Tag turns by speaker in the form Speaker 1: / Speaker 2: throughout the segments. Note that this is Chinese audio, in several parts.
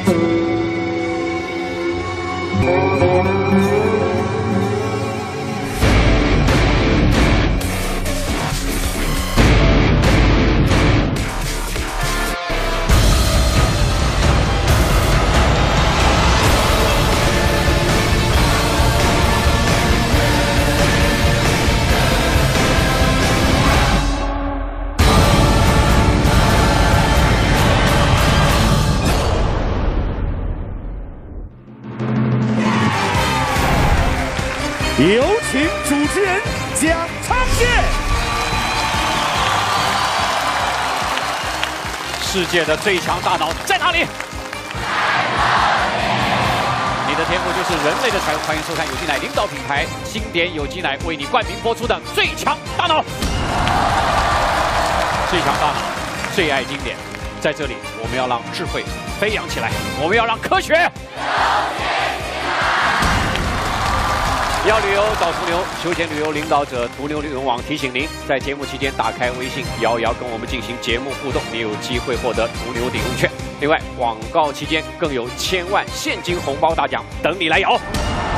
Speaker 1: 有请主持人蒋昌宪。世界的最强大脑在哪里？你的天赋就是人类的财富。欢迎收看有机奶领导品牌经典有机奶为你冠名播出的《最强大脑》。最强大脑，最爱经典。在这里，我们要让智慧飞扬起来，我们要让科学。 要旅游找途牛，休闲旅游领导者途牛旅游网提醒您，在节目期间打开微信摇一摇，跟我们进行节目互动，你有机会获得途牛抵用券。另外，广告期间更有1000万现金红包大奖等你来摇。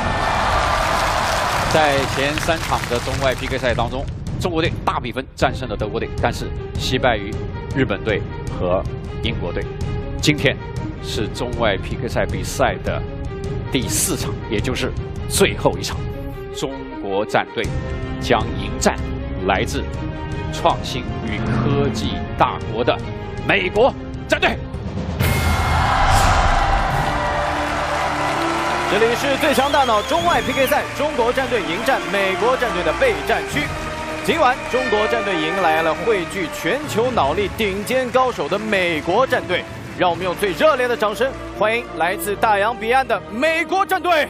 Speaker 1: 在前3场的中外 PK 赛当中，中国队大比分战胜了德国队，但是惜败于日本队和英国队。今天是中外 PK 赛比赛的第4场，也就是最后一场。 中国战队将迎战来自创新与科技大国的美国战队。
Speaker 2: 这里是最强大脑中外 PK 赛，中国战队迎战美国战队的备战区。今晚，中国战队迎来了汇聚全球脑力顶尖高手的美国战队。让我们用最热烈的掌声欢迎来自大洋彼岸的美国战队。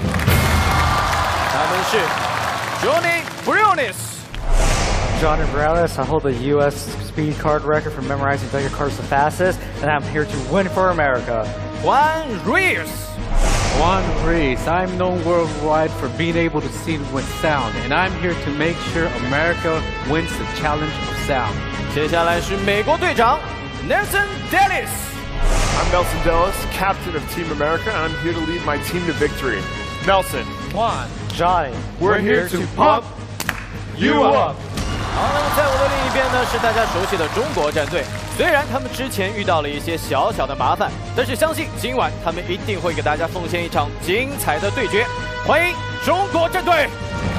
Speaker 2: 他们是 Johnny Briones。
Speaker 3: Johnny Briones, I hold the U.S. speed card record for memorizing Vega cards the fastest, and I'm here to win for America.
Speaker 2: Juan Ruiz.
Speaker 4: Juan Ruiz, I'm known worldwide for being able to see with sound, and I'm here to make sure America wins the challenge of sound.
Speaker 2: 接下来是美国队长 Nelson Dennis。
Speaker 5: I'm Nelson Dennis, captain of Team America, and I'm here to lead my team to victory. Nelson,
Speaker 3: Juan, Johnny,
Speaker 5: we're here to pump you up.
Speaker 2: 好，那么在我的另一边呢，是大家熟悉的中国战队。虽然他们之前遇到了一些小小的麻烦，但是相信今晚他们一定会给大家奉献一场精彩的对决。欢迎中国战队，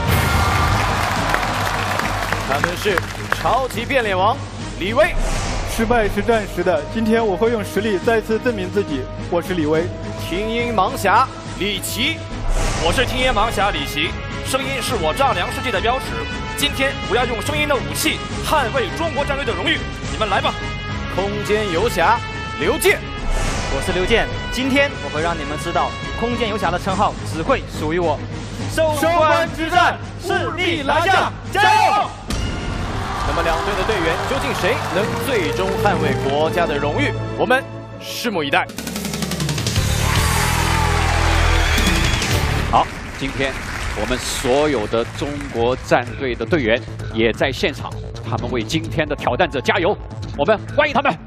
Speaker 2: 他们是超级变脸王李威。
Speaker 6: 失败是暂时的，今天我会用实力再次证明自己。我是李威。
Speaker 2: 听音盲侠李琦。
Speaker 7: 我是听音盲侠李琦，声音是我丈量世界的标尺。今天我要用声音的武器捍卫中国战队的荣誉，你们来吧！
Speaker 2: 空间游侠刘健，
Speaker 3: 我是刘健。今天我会让你们知道，空间游侠的称号只会属于我。
Speaker 2: 收官之战，势必拿下，加油！那么两队的队员究竟谁能最终捍卫国家的荣誉？我们拭目以待。
Speaker 1: 好，今天我们所有的中国战队的队员也在现场，他们为今天的挑战者加油，我们欢迎他们。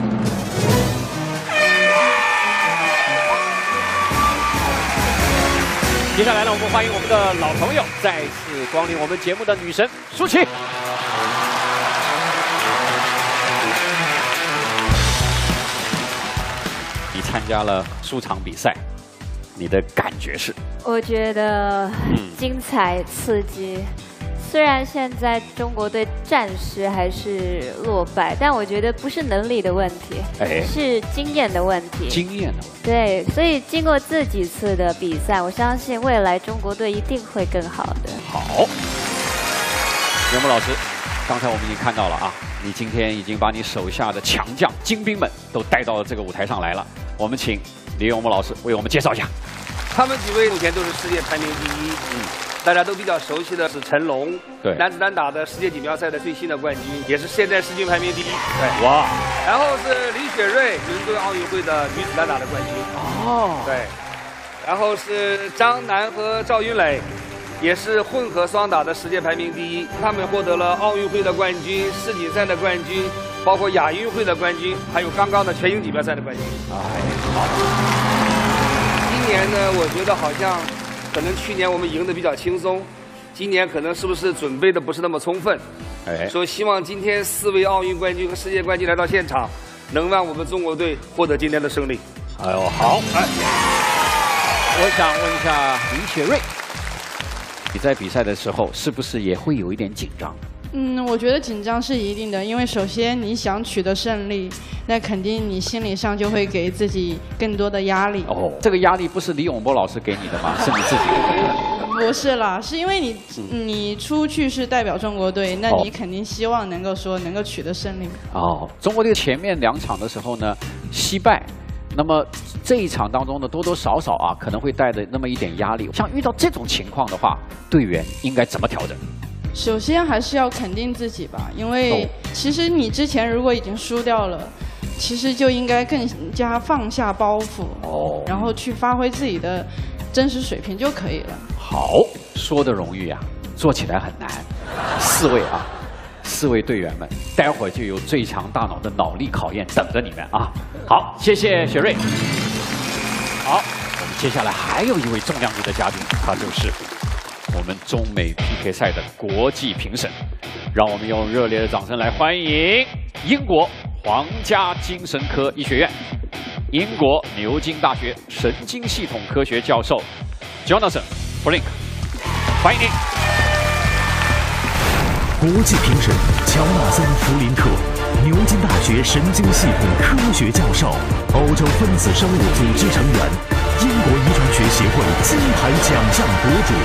Speaker 1: 接下来呢，我们欢迎我们的老朋友，再次光临我们节目的女神舒淇。你参加了数场比赛。 你的感觉是？
Speaker 8: 我觉得精彩刺激。虽然现在中国队暂时还是落败，但我觉得不是能力的问题，是经验的问题。
Speaker 1: 经验的问题。
Speaker 8: 对，所以经过这几次的比赛，我相信未来中国队一定会更好的。
Speaker 1: 好，袁木老师，刚才我们已经看到了啊，你今天已经把你手下的强将精兵们都带到了这个舞台上来了。我们请李永木老师为我们介绍一下。
Speaker 9: 他们几位目前都是世界排名第1，大家都比较熟悉的是成龙，
Speaker 1: 对，
Speaker 9: 男子单打的世界锦标赛的最新的冠军，也是现在世界排名第1，
Speaker 1: 对，哇，
Speaker 9: 然后是李雪芮，伦敦奥运会的女子单打的冠军，
Speaker 1: 哦，
Speaker 9: 对，然后是张楠和赵云磊，也是混合双打的世界排名第1，他们获得了奥运会的冠军、世锦赛的冠军、 包括亚运会的冠军，还有刚刚的全英锦标赛的冠军。
Speaker 1: 哎，好。
Speaker 9: 今年呢，我觉得好像可能去年我们赢得比较轻松，今年可能是不是准备的不是那么充分？
Speaker 1: 哎，
Speaker 9: 所以希望今天4位奥运冠军和世界冠军来到现场，能让我们中国队获得今天的胜利。
Speaker 1: 哎呦，好！哎，我想问一下林雪芮，你在比赛的时候是不是也会有一点紧张？
Speaker 10: 我觉得紧张是一定的，因为首先你想取得胜利，那肯定你心理上就会给自己更多的压力。
Speaker 1: 哦，这个压力不是李永波老师给你的吗？是你自己的。
Speaker 10: 不是啦，是因为你出去是代表中国队，那你肯定希望能够取得胜利。
Speaker 1: 哦，中国队前面2场的时候呢，惜败。那么这一场当中呢，多多少少啊，可能会带着那么一点压力。像遇到这种情况的话，队员应该怎么调整？
Speaker 10: 首先还是要肯定自己吧，因为其实你之前如果已经输掉了，其实就应该更加放下包袱，然后去发挥自己的真实水平就可以了。
Speaker 1: 好，说的容易啊，做起来很难。4位队员们，待会儿就有最强大脑的脑力考验等着你们啊！好，谢谢雪芮。好，我们接下来还有一位重量级的嘉宾，他就是我们中美 PK 赛的国际评审，让我们用热烈的掌声来欢迎英国皇家精神科医学院、英国牛津大学神经系统科学教授 Jonathan Blink， 欢迎您。
Speaker 11: 国际评审乔纳森·弗林克，牛津大学神经系统科学教授，欧洲分子生物组织成员，英国遗传学协会金牌奖项得主。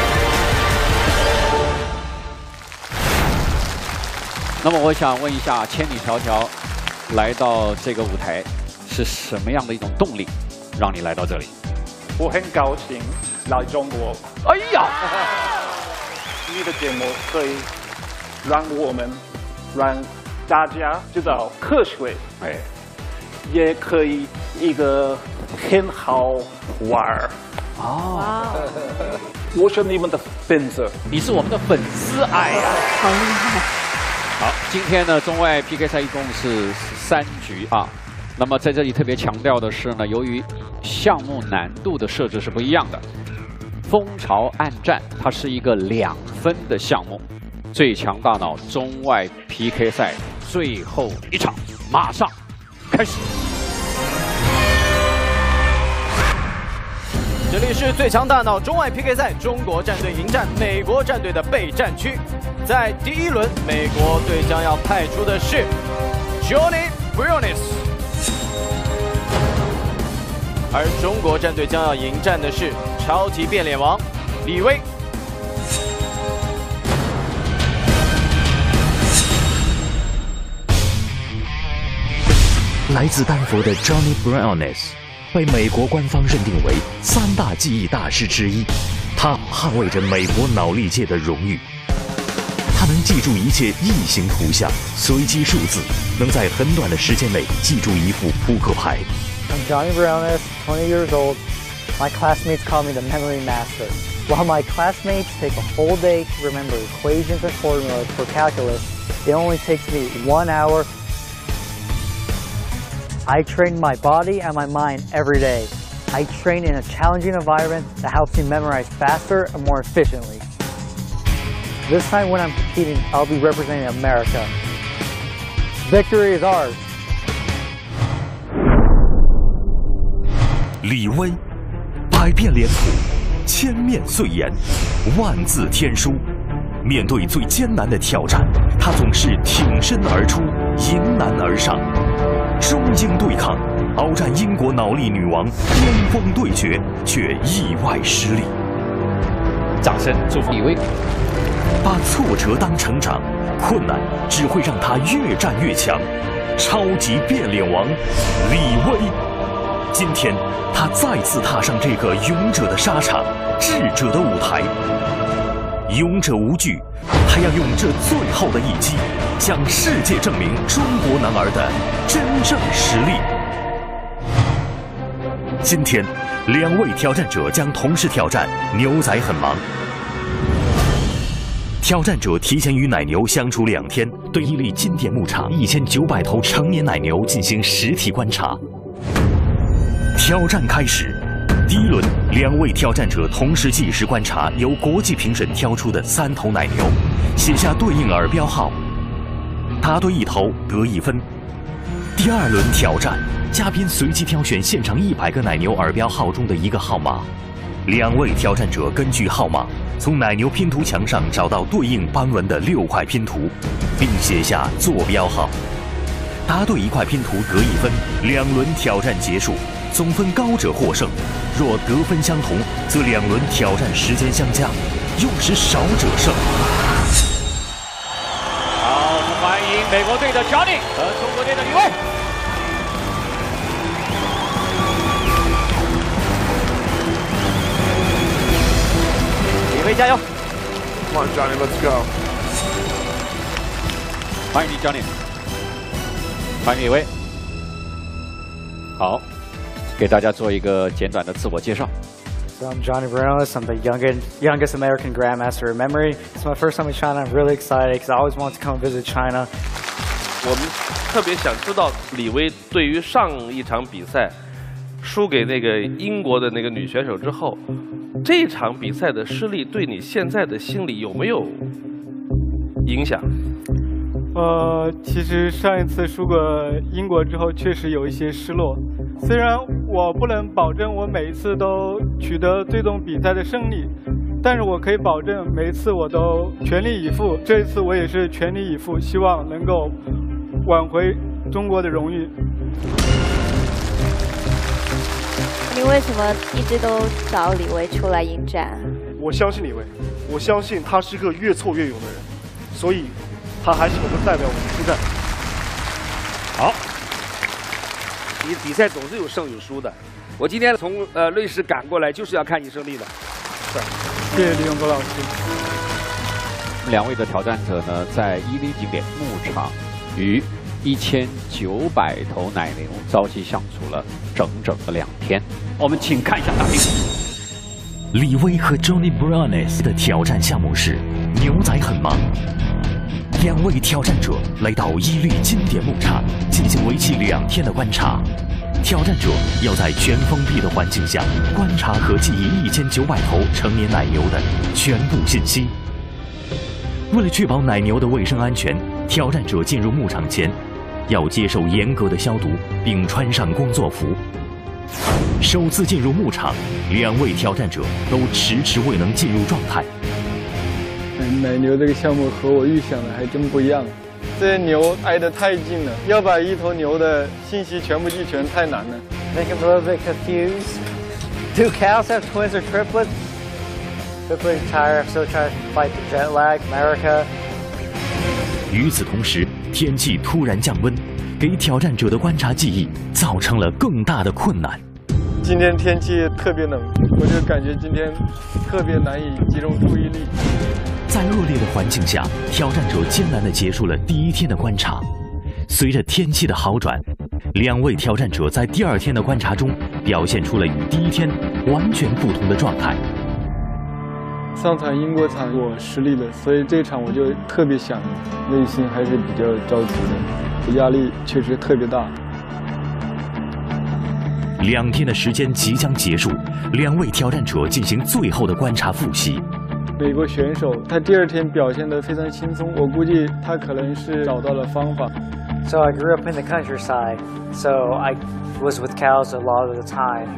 Speaker 1: 那么我想问一下，千里迢迢来到这个舞台，是什么样的一种动力，让你来到这里？
Speaker 12: 我很高兴来中国。
Speaker 1: 哎呀，
Speaker 12: 你的节目可以让大家知道科学，也可以一个很好玩。我是你们的粉丝，
Speaker 1: 你是我们的粉丝，哎呀，
Speaker 10: 好厉害！
Speaker 1: 好，今天呢，中外 PK 赛一共是3局啊。那么在这里特别强调的是呢，由于项目难度的设置是不一样的，蜂巢暗战它是一个2分的项目。最强大脑中外 PK 赛最后一场马上开始。
Speaker 2: 这里是最强大脑中外 PK 赛，中国战队迎战美国战队的备战区。在第1轮，美国队将要派出的是 Johnny Briones， 而中国战队将要迎战的是超级变脸王李威。
Speaker 11: 来自丹佛的 Johnny Briones 被美国官方认定为3大记忆大师之一，他捍卫着美国脑力界的荣誉。他能记住一切异形图像、随机数字，能在很短的时间内记住一副扑克牌。
Speaker 3: I'm Johnny Briones, 20 years old. My classmates call me the memory master. While my classmates take a whole day to remember equations and formulas for calculus, it only takes me 1 hour. I train my body and my mind every day. I train in a challenging environment that helps me memorize faster and more efficiently. This time when I'm competing, I'll be representing America. Victory is ours.
Speaker 11: 李威，百变脸谱，千面碎颜，万字天书。面对最艰难的挑战，他总是挺身而出，迎难而上。中英对抗，鏖战英国脑力女王，巅峰对决，却意外失利。
Speaker 1: 掌声祝福李威。
Speaker 11: 把挫折当成长，困难只会让他越战越强。超级变脸王李威，今天他再次踏上这个勇者的沙场，智者的舞台。勇者无惧，他要用这最后的一击，向世界证明中国男儿的真正实力。今天2位挑战者将同时挑战牛仔很忙。 挑战者提前与奶牛相处2天，对伊利经典牧场1900头成年奶牛进行实体观察。挑战开始，第一轮，2位挑战者同时计时观察由国际评审挑出的3头奶牛，写下对应耳标号，答对1头得1分。第2轮挑战，嘉宾随机挑选现场100个奶牛耳标号中的1个号码，2位挑战者根据号码从奶牛拼图墙上找到对应斑纹的6块拼图，并写下坐标号。答对1块拼图得1分，2轮挑战结束，总分高者获胜。若得分相同，则2轮挑战时间相加，用时少者胜。
Speaker 1: 好，我们欢迎美国队的 Johnny 和中国队的李卫。李卫加油
Speaker 5: Come on, Johnny, let's go.
Speaker 1: 欢迎你 ，Johnny。欢迎李卫。好，给大家做一个简短的自我介绍。
Speaker 3: So I'm Johnny Brunellis. I'm the youngest American Grandmaster of Memory. It's my first time in China. I'm really excited because I always wanted to come visit China.
Speaker 13: 我们特别想知道李威对于上一场比赛输给那个英国的那个女选手之后，这场比赛的失利对你现在的心理有没有影响？
Speaker 6: 其实上一次输过英国之后，确实有一些失落。虽然我不能保证我每一次都取得最终比赛的胜利，但是我可以保证每一次我都全力以赴。这一次我也是全力以赴，希望能够挽回中国的荣誉。
Speaker 8: 你为什么一直都找李威出来应战？
Speaker 14: 我相信李威，我相信他是个越挫越勇的人，所以他还是能够代表我们出战。
Speaker 9: 好，比赛总是有胜有输的。我今天从瑞士赶过来就是要看你胜利的。
Speaker 6: 谢谢李永国老师。
Speaker 1: 2位的挑战者呢，在伊犁经典牧场与1900头奶牛朝夕相处了整整的2天。我们请看一下大屏。
Speaker 11: 李威和 Johnny Brunellis 的挑战项目是牛仔很忙。2位挑战者来到伊犁经典牧场进行为期2天的观察。挑战者要在全封闭的环境下观察和记忆1900头成年奶牛的全部信息。为了确保奶牛的卫生安全，挑战者进入牧场前要接受严格的消毒，并穿上工作服。首次进入牧场，2位挑战者都迟迟未能进入状态。
Speaker 6: 奶牛这个项目和我预想的还真不一样，这些牛挨得太近了，要把一头牛的信息全部记全太难了。
Speaker 3: Make them a little bit confused. Do cows have twins or triplets? Quickly tired, I'm still trying to fight the jet lag, America.
Speaker 11: 与此同时，天气突然降温，给挑战者的观察记忆造成了更大的困难。
Speaker 6: 今天天气特别冷，我就感觉今天特别难以集中注意力。
Speaker 11: 在恶劣的环境下，挑战者艰难地结束了第1天的观察。随着天气的好转，2位挑战者在第2天的观察中表现出了与第1天完全不同的状态。
Speaker 6: 上场英国场我失利了，所以这场我就特别想，内心还是比较着急的，压力确实特别大。
Speaker 11: 2天的时间即将结束，2位挑战者进行最后的观察复习。
Speaker 6: 美国选手他第2天表现得非常轻松，我估计他可能是找到了方法。
Speaker 3: So I grew up in the countryside, so I was with cows a lot of the time.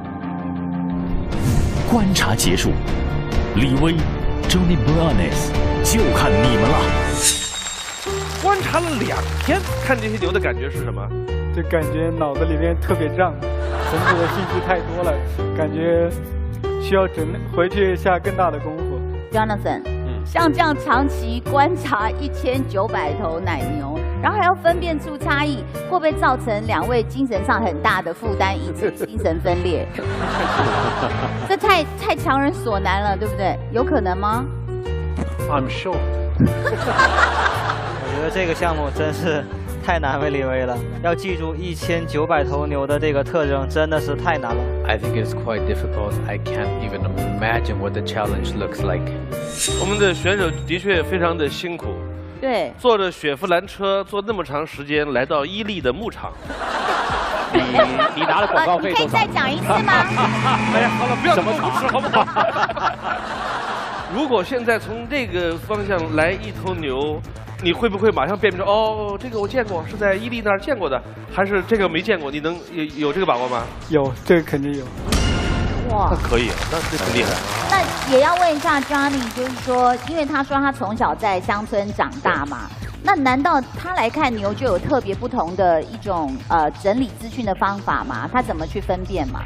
Speaker 11: 观察结束，李威、Johnny Brunellis 就看你们了。
Speaker 13: 观察了2天，看这些牛的感觉是什么？
Speaker 6: 就感觉脑子里面特别胀，整体的信息太多了，感觉需要回去下更大的功夫。
Speaker 15: Jonathan，像这样长期观察1900头奶牛，然后还要分辨出差异，会不会造成2位精神上很大的负担，以致精神分裂？这太强人所难了，对不对？有可能吗
Speaker 12: ？I'm sure。
Speaker 16: 我觉得这个项目真是太难为李威了，要记住1900头牛的这个特征真的是太难了。
Speaker 4: I think it's quite difficult. I can't even imagine what the challenge looks like.
Speaker 13: 我们的选手的确非常的辛苦，
Speaker 15: 对，
Speaker 13: 坐着雪佛兰车坐那么长时间来到伊利的牧场。
Speaker 1: 你拿了广告费
Speaker 15: 你可以再讲一次吗？
Speaker 13: 哎呀，好了，不要这么无耻好不好？如果现在从这个方向来一头牛，你会不会马上辨别出哦，这个我见过，是在伊利那儿见过的，还是这个没见过？你能有这个把握吗？
Speaker 6: 有，这个肯定有。
Speaker 15: 哇，
Speaker 13: 那可以，那这很厉害。
Speaker 15: 那也要问一下 Johnny， 就是说，因为他说他从小在乡村长大嘛，那难道他来看牛就有特别不同的一种整理资讯的方法吗？他怎么去分辨嘛？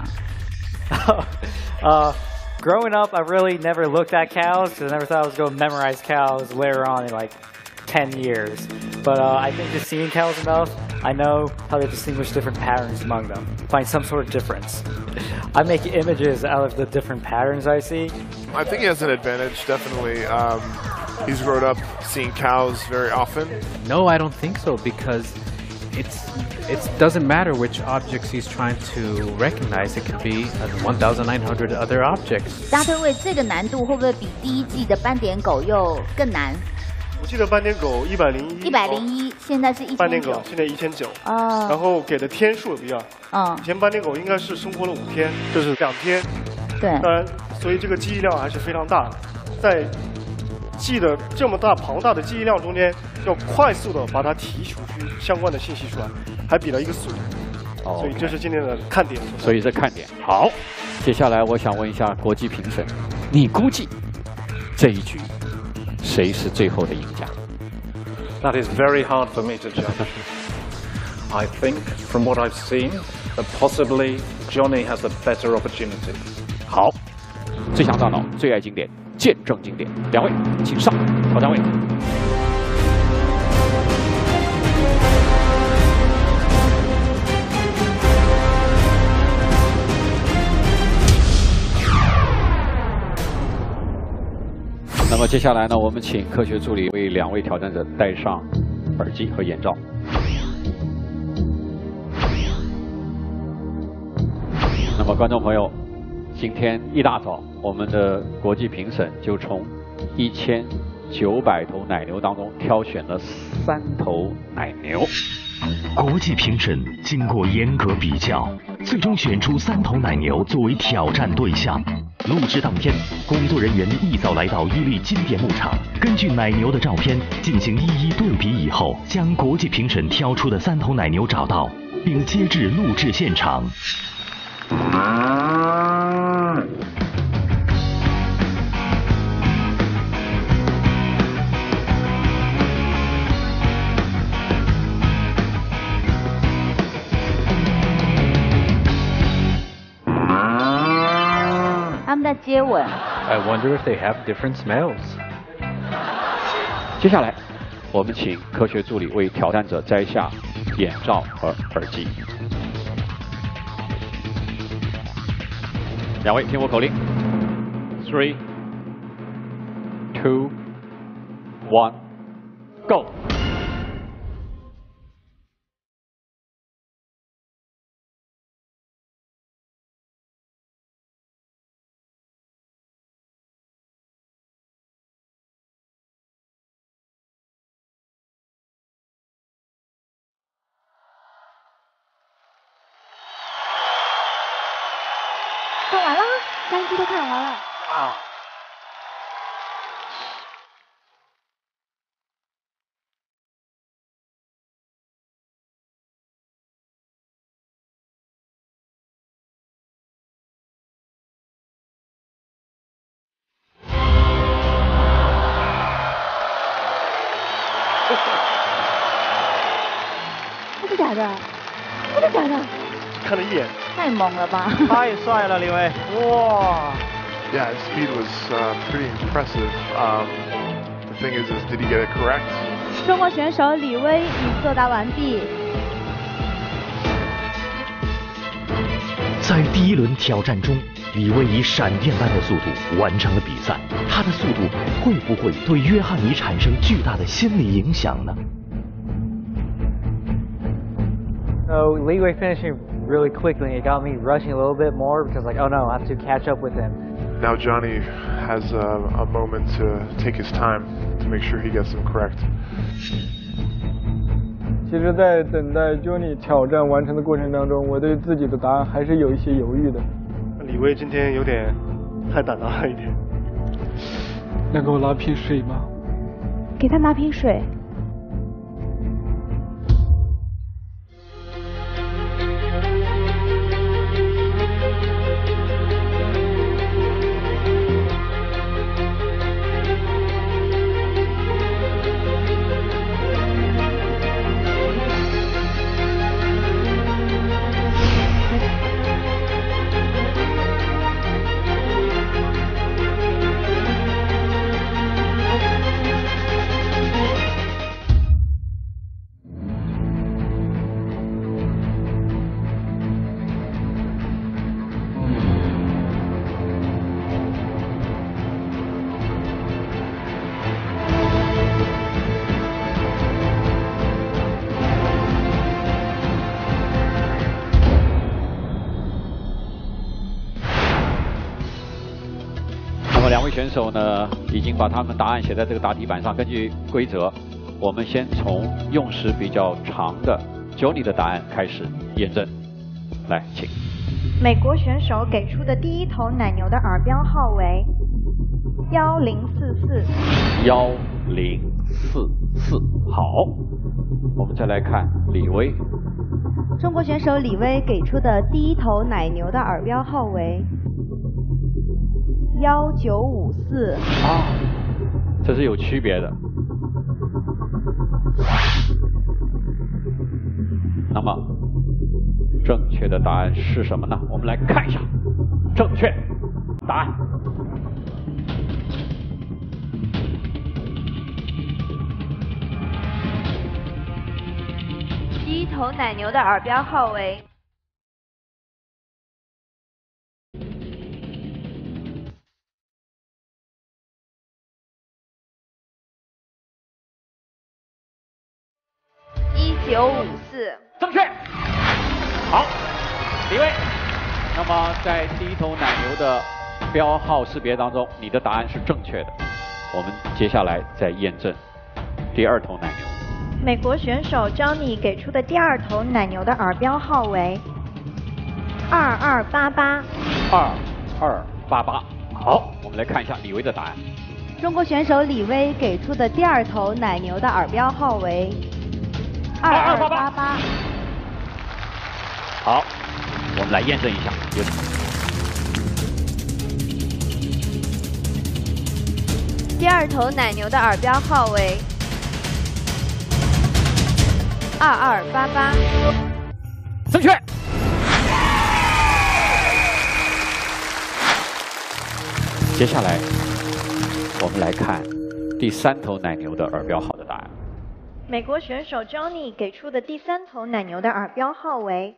Speaker 3: Growing up, I really never looked at cows because I never thought I was going to memorize cows later on in like 10 years. But I think just seeing cows enough, I know how to distinguish different patterns among them, find some sort of difference. I make images out of the different patterns I see.
Speaker 5: I think he has an advantage, definitely. He's grown up seeing cows very often.
Speaker 4: No, I don't think so because it doesn't matter which objects he's trying to recognize. It could be 1,900 other objects.
Speaker 15: 大特卫这个难度会不会比第一季的斑点狗又更难？
Speaker 14: 我记得斑点狗101，
Speaker 15: 现在是1900。
Speaker 14: 斑点狗现在1900。
Speaker 15: 哦。
Speaker 14: 然后给的天数也不一样。
Speaker 15: 嗯。
Speaker 14: 以前斑点狗应该是生活了5天，这是2天。
Speaker 15: 对。
Speaker 14: 当然，所以这个记忆量还是非常大的，在记的这么庞大的记忆量中间，要快速的把它提取相关的信息出来，还比了一个速度。所以这是今天的看点。
Speaker 1: 所以是看点。好，接下来我想问一下国际评审，你估计这一局谁是最后的赢家
Speaker 17: ？That is very hard for me to judge. I think, from what I've seen, that possibly Johnny has a better opportunity.
Speaker 1: 好，最强大脑，最爱经典。见证经典，两位请上挑战位。那么接下来呢，我们请科学助理为两位挑战者戴上耳机和眼罩。那么观众朋友，今天一大早，我们的国际评审就从1900头奶牛当中挑选了3头奶牛。
Speaker 11: 国际评审经过严格比较，最终选出3头奶牛作为挑战对象。录制当天，工作人员一早来到伊利经典牧场，根据奶牛的照片进行一一对比以后，将国际评审挑出的3头奶牛找到，并接至录制现场。
Speaker 15: 他们在接吻。
Speaker 4: I wonder if they have different smells.
Speaker 1: 接下来，我们请科学助理为挑战者摘下眼罩和耳机。两位听我口令 ：3、2、1 ，Go！
Speaker 8: 看完了，3集都看完了。
Speaker 1: 啊！
Speaker 8: 真的假的？真的假的？
Speaker 14: 看了一眼。
Speaker 15: 太猛了吧！
Speaker 16: 太帅了，李威！哇！
Speaker 5: Yeah, his speed was pretty impressive. The thing is, did he get it correct?
Speaker 8: 中国选手李威已作答完毕。
Speaker 11: 在第一轮挑战中，李威以闪电般的速度完成了比赛。他的速度会不会对约翰尼产生巨大的心理影响呢？
Speaker 3: So Li Wei finishing really quickly, it got me rushing a little bit more because like, oh no, I have to catch up with him.
Speaker 5: Now Johnny has a moment to take his time to make sure he gets them correct.
Speaker 6: 其实，在等待 Johnny 挑战完成的过程当中，我对自己的答案还是有一些犹豫的。
Speaker 14: 李威今天有点太胆大了一点。
Speaker 6: 那给我拿瓶水吧。
Speaker 15: 给他拿瓶水。
Speaker 1: 两位选手呢，已经把他们答案写在这个答题板上。根据规则，我们先从用时比较长的 Johnny 的答案开始验证。来，请。
Speaker 18: 美国选手给出的第一头奶牛的耳标号为1044。1044，好。我们再来看李威。 中国选手李威给出的第一头奶牛的耳标号为1954。
Speaker 1: 啊，这是有区别的。那么，正确的答案是什么呢？我们来看一下，正确答案。
Speaker 18: 第一头奶牛的耳标号为1954，
Speaker 1: 正确。好，李威。那么在第一头奶牛的标号识别当中，你的答案是正确的。我们接下来再验证第二头奶牛。
Speaker 18: 美国选手 Johnny 给出的第二头奶牛的耳标号为2288。
Speaker 1: 2288。好，我们来看一下李威的答案。
Speaker 18: 中国选手李威给出的第二头奶牛的耳标号为2288。
Speaker 1: 好，我们来验证一下。
Speaker 18: 第二头奶牛的耳标号为2288。
Speaker 1: 正确。接下来，我们来看第三头奶牛的耳标号的答案。
Speaker 18: 美国选手 Johnny 给出的第三头奶牛的耳标号为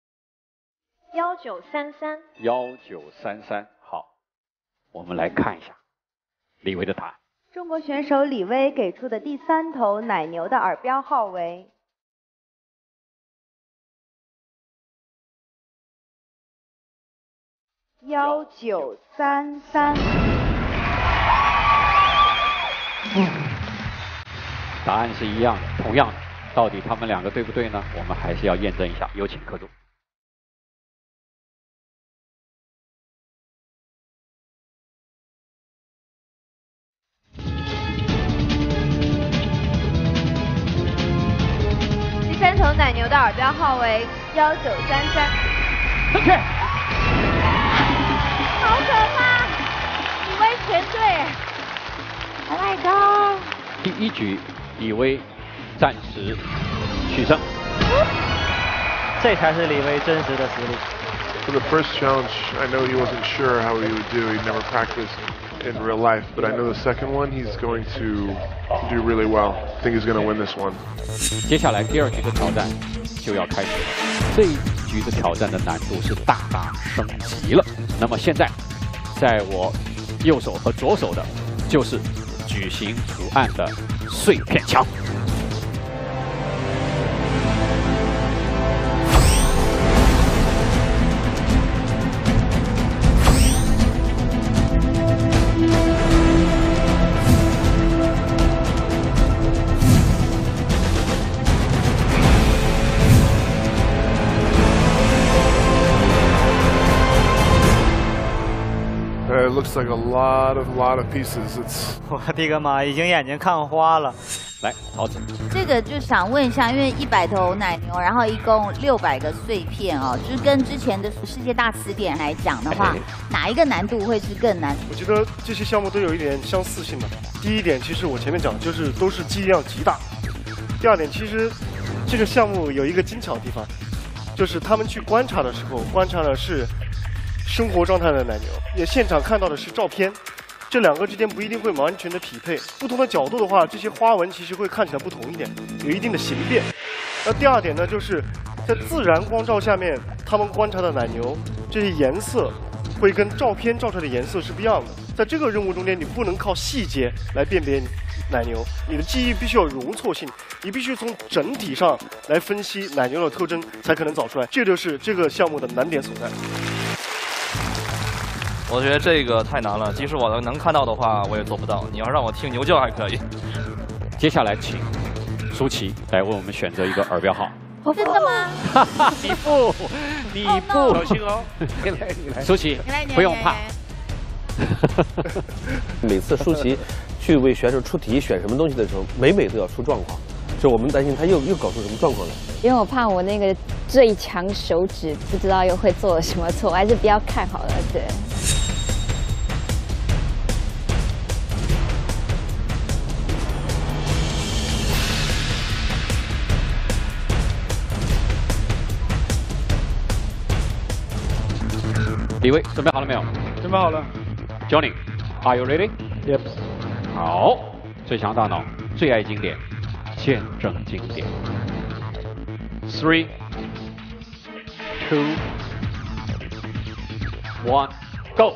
Speaker 18: 1933。
Speaker 1: 1933，好，我们来看一下李威的答案。
Speaker 18: 中国选手李威给出的第三头奶牛的耳标号为1933。
Speaker 1: 答案是一样的，同样的，到底他们两个对不对呢？我们还是要验证一下。有请客主。
Speaker 18: 第三头奶牛的耳标号为1933。
Speaker 1: 正确。
Speaker 18: 好可怕！李威全对。Oh my god！
Speaker 1: 第一局，李威暂时取胜。
Speaker 16: 这才是李威真实的实力。
Speaker 5: For the first challenge, I know he wasn't sure how he would do. He never practiced in real life, but I know the second one he's going to do really well. I think he's going to win this one.
Speaker 1: 接下来第二局的挑战就要开始了。这一局的挑战的难度是大大升级了。那么现在，在我右手和左手的就是矩形图案的碎片枪。
Speaker 5: it looks like a lot of pieces. It's
Speaker 16: 我的个妈，已经眼睛看花了。
Speaker 1: 来，桃子，
Speaker 15: 这个就想问一下，因为100头奶牛，然后一共600个碎片哦，就是跟之前的世界大词典来讲的话，哪一个难度会是更难？
Speaker 14: 我觉得这些项目都有一点相似性的。第一点，其实我前面讲就是都是记忆量极大。第二点，其实这个项目有一个精巧的地方，就是他们去观察的时候，观察的是生活状态的奶牛，也现场看到的是照片。这两个之间不一定会完全的匹配，不同的角度的话，这些花纹其实会看起来不同一点，有一定的形变。那第二点呢，就是在自然光照下面，他们观察的奶牛这些颜色会跟照片照出来的颜色是不一样的。在这个任务中间，你不能靠细节来辨别奶牛，你的记忆必须有容错性，你必须从整体上来分析奶牛的特征，才可能找出来。这就是这个项目的难点所在。
Speaker 7: 我觉得这个太难了，即使我能看到的话，我也做不到。你要让我听牛叫还可以。
Speaker 1: 接下来请舒淇来为我们选择一个耳标号。
Speaker 15: 真的吗？
Speaker 1: 你不，
Speaker 13: 小心哦！
Speaker 1: 你来，舒淇，不用怕。
Speaker 19: 每次舒淇去为选手出题选什么东西的时候，每都要出状况，所以我们担心他又搞出什么状况来。
Speaker 20: 因为我怕我那个最强手指不知道又会做了什么错，我还是不要看好了。对。
Speaker 1: 李威准备好了没有？
Speaker 6: 准备好了。
Speaker 1: Johnny，Are you ready?
Speaker 6: Yes.
Speaker 1: 好，最强大脑，最爱经典，见证经典。3、2、1 ，Go！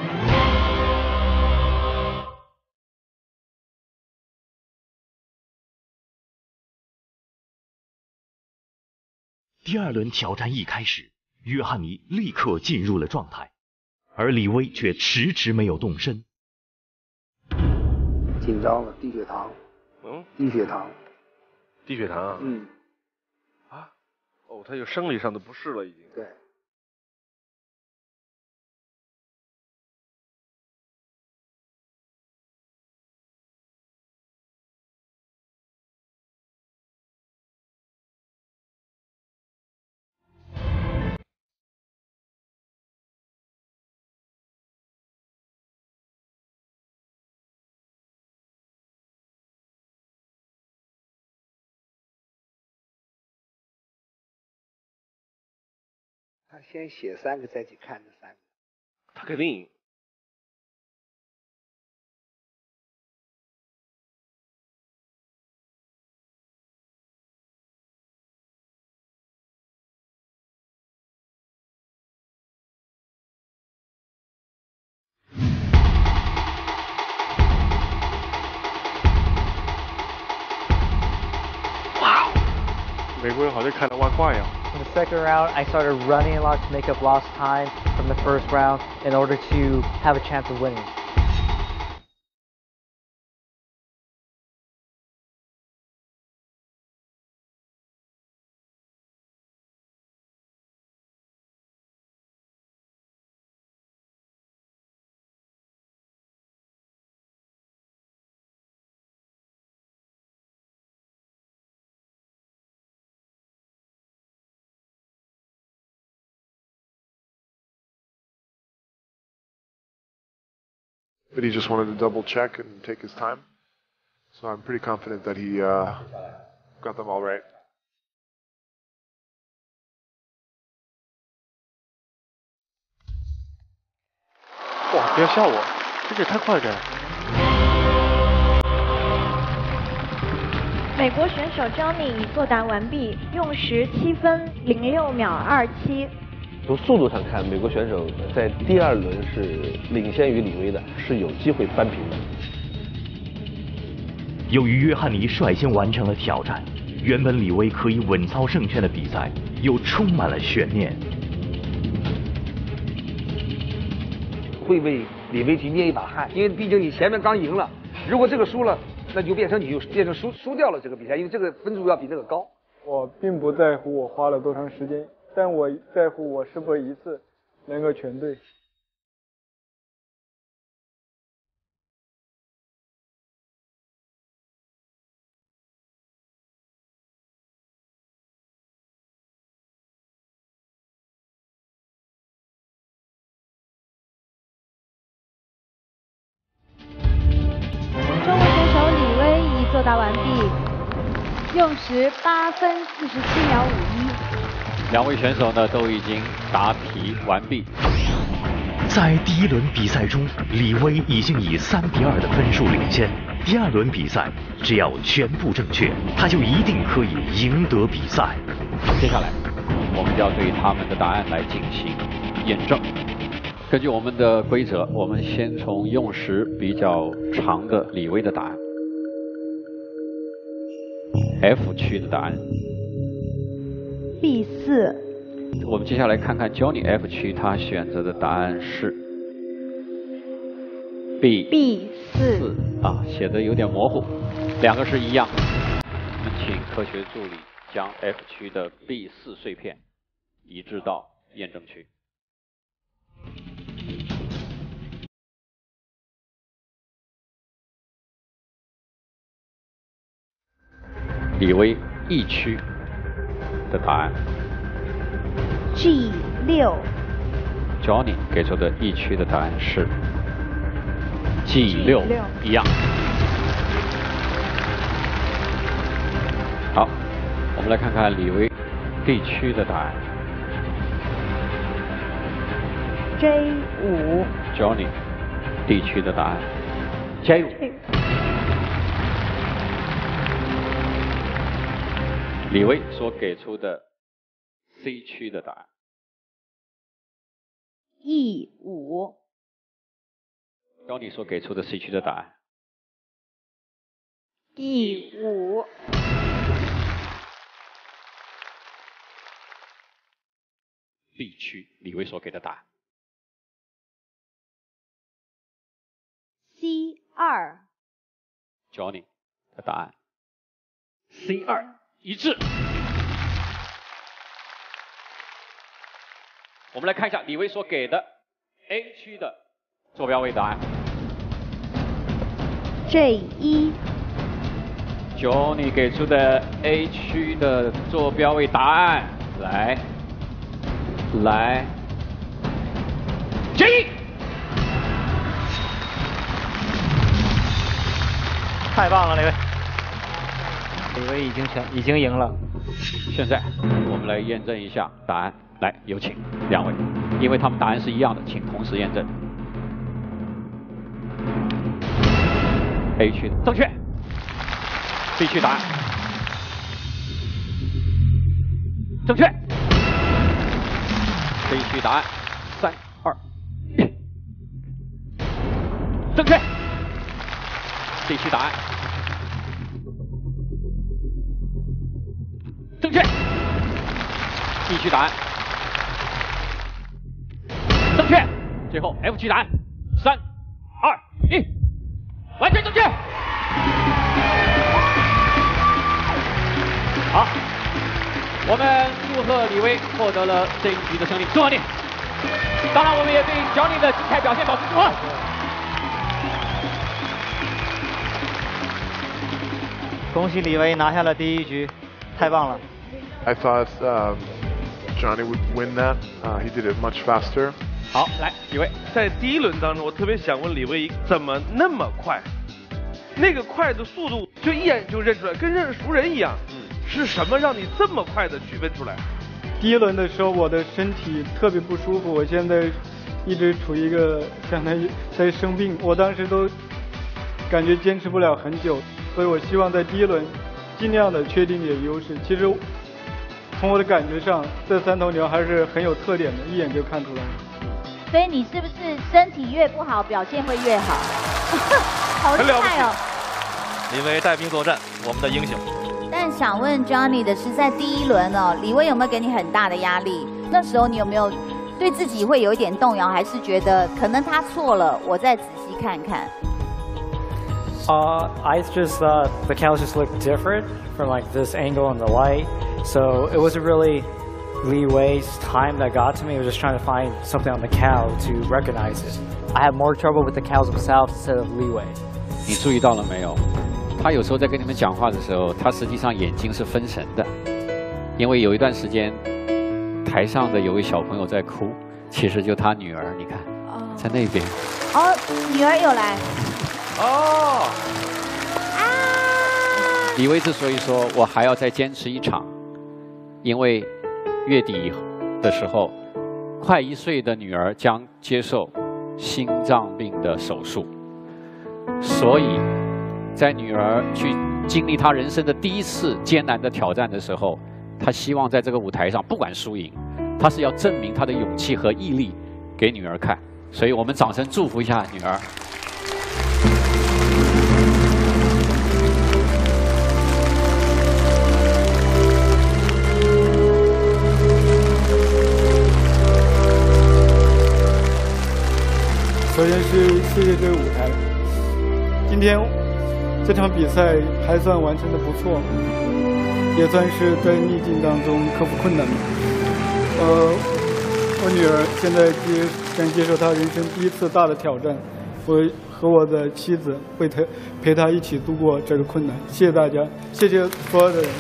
Speaker 11: 第二轮挑战一开始，约翰尼立刻进入了状态，而李威却迟迟没有动身。
Speaker 9: 紧张了，低血糖。低血糖。
Speaker 13: 低血糖啊？哦，他有生理上的不适了，已经。
Speaker 9: 对。他先写3个，再去看这3个。
Speaker 13: 他肯定赢。
Speaker 14: 美国人好像看了外挂一样。
Speaker 3: In the second round, I started running a lot to make up lost time from the first round in order to have a chance of winning.
Speaker 5: But he just wanted to double check and take his time. So I'm pretty confident that he got them all right.
Speaker 14: 哇，不要吓我，这也太快了。
Speaker 18: 美国选手 Johnny 已作答完毕，用时7分06秒27。
Speaker 19: 从速度上看，美国选手在第2轮是领先于李威的，是有机会扳平的。
Speaker 11: 由于约翰尼率先完成了挑战，原本李威可以稳操胜券的比赛又充满了悬念。
Speaker 9: 会为李威去捏一把汗，因为毕竟你前面刚赢了，如果这个输了，那就变成输掉了这个比赛，因为这个分数要比这个高。
Speaker 6: 我并不在乎我花了多长时间。但我在乎我是否一次能够全对。
Speaker 18: 答完毕，用时8分47秒51。
Speaker 1: 两位选手呢都已经答题完毕。
Speaker 11: 在第一轮比赛中，李威已经以3比2的分数领先。第2轮比赛，只要全部正确，他就一定可以赢得比赛。
Speaker 1: 接下来，我们就要对他们的答案来进行验证。根据我们的规则，我们先从用时比较长的李威的答案 ，F 区的答案
Speaker 18: B4。
Speaker 1: 我们接下来看看 Johnny F 区他选择的答案是 B4 啊，写的有点模糊，两个是一样的。我们请科学助理将 F 区的 B4 碎片移至到验证区。李威 E 区的答案
Speaker 18: G6。
Speaker 1: Johnny 给出的 E 区的答案是 G6， 一样。好，我们来看看李威 D 区的答案
Speaker 18: J5。
Speaker 1: Johnny D 区的答案 J5。李威所给出的 C 区的答案
Speaker 15: E5。
Speaker 1: Johnny 所给出的 C 区的答案
Speaker 15: E5。
Speaker 1: B 区李威所给的答案
Speaker 15: C2。
Speaker 1: Johnny 的答案 C2 一致。我们来看一下李威所给的 A 区的坐标位答案
Speaker 18: J1。
Speaker 1: Johnny 给出的 A 区的坐标位答案，来 J1。
Speaker 16: 太棒了，李威！李威已经赢了。
Speaker 1: 现在我们来验证一下答案，来有请两位，因为他们答案是一样的，请同时验证。A 区正确 ，B 区答案正确 ，C 区答案3、2、1正确 ，D 区答案正确 ，E 区答案正确，最后 F 区答案3、2、1。完全正确。好，我们祝贺李威获得了这一局的胜利，祝贺你！当然，我们也对 Johnny 的精彩表现表示祝贺。
Speaker 16: 恭喜李威拿下了第一局，太棒了。
Speaker 5: I thought Johnny would win that. He did it much faster.
Speaker 1: 好，来，李威，
Speaker 13: 在第一轮当中，我特别想问李威，怎么那么快？那个快的速度，就一眼就认出来，跟认熟人一样。是什么让你这么快的区分出来？
Speaker 6: 第一轮的时候，我的身体特别不舒服，我现在一直处于一个相当于在生病，我当时都感觉坚持不了很久，所以我希望在第一轮尽量的确定你的优势。其实从我的感觉上，这3头牛还是很有特点的，一眼就看出来了。
Speaker 15: 所以你是不是身体越不好，表现会越好？好厉害哦！
Speaker 7: 李威带兵作战，我们的英雄。
Speaker 15: 但想问 Johnny 的是，在第一轮哦，李威有没有给你很大的压力？那时候你有没有对自己会有一点动摇，还是觉得可能他错了，我再仔细看看
Speaker 3: ？I just thought the cows just looked different from like this angle and the light, so it wasn't really Li Wei's time that got to me. I was just trying to find something on the cow to recognize it. I had more trouble with the cows themselves instead of Li Wei.
Speaker 1: 你注意到了没有？他有时候在跟你们讲话的时候，他实际上眼睛是分神的，因为有一段时间，台上的有位小朋友在哭，其实就他女儿，你看，在那边。
Speaker 15: 哦，女儿有来。
Speaker 13: 哦。
Speaker 15: 啊！
Speaker 1: 李薇之所以说我还要再坚持一场，因为月底的时候，快1岁的女儿将接受心脏病的手术，所以在女儿去经历她人生的第一次艰难的挑战的时候，她希望在这个舞台上不管输赢，她是要证明她的勇气和毅力给女儿看。所以我们掌声祝福一下女儿。
Speaker 6: 首先是谢谢这个舞台，今天这场比赛还算完成的不错，也算是在逆境当中克服困难吧。我女儿现在将接受她人生第一次大的挑战，我和我的妻子会陪她一起度过这个困难。谢谢大家，谢谢所有的人。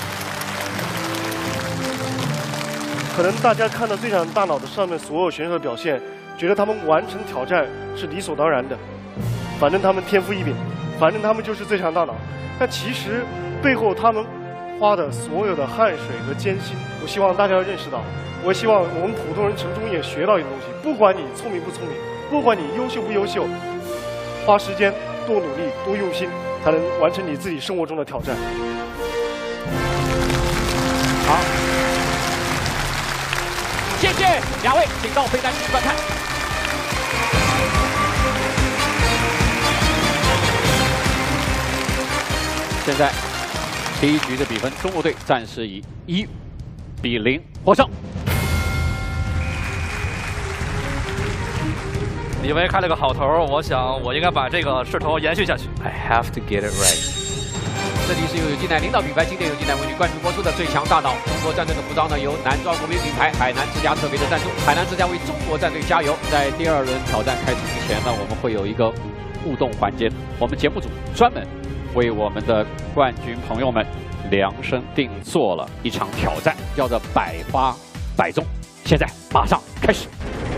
Speaker 14: 可能大家看到这场大脑的上面所有选手的表现，觉得他们完成挑战是理所当然的，反正他们天赋异禀，反正他们就是最强大脑。但其实背后他们花的所有的汗水和艰辛，我希望大家要认识到。我希望我们普通人从中也学到一个东西，不管你聪明不聪明，不管你优秀不优秀，花时间多努力多用心，才能完成你自己生活中的挑战。
Speaker 1: 好，谢谢两位，请到飞单区观看。现在第一局的比分，中国队暂时以1比0获胜。
Speaker 7: 李薇开了个好头，我想我应该把这个势头延续下去。
Speaker 4: I have to get it right。
Speaker 1: 这里是由有机奶领导品牌经典有机奶为你冠名播出的《最强大脑》。中国战队的服装呢，由男装国民品牌海南之家特别的赞助。海南之家为中国战队加油！在第2轮挑战开始之前呢，我们会有一个互动环节，我们节目组专门为我们的冠军朋友们量身定做了一场挑战，叫做百发百中。现在马上开始。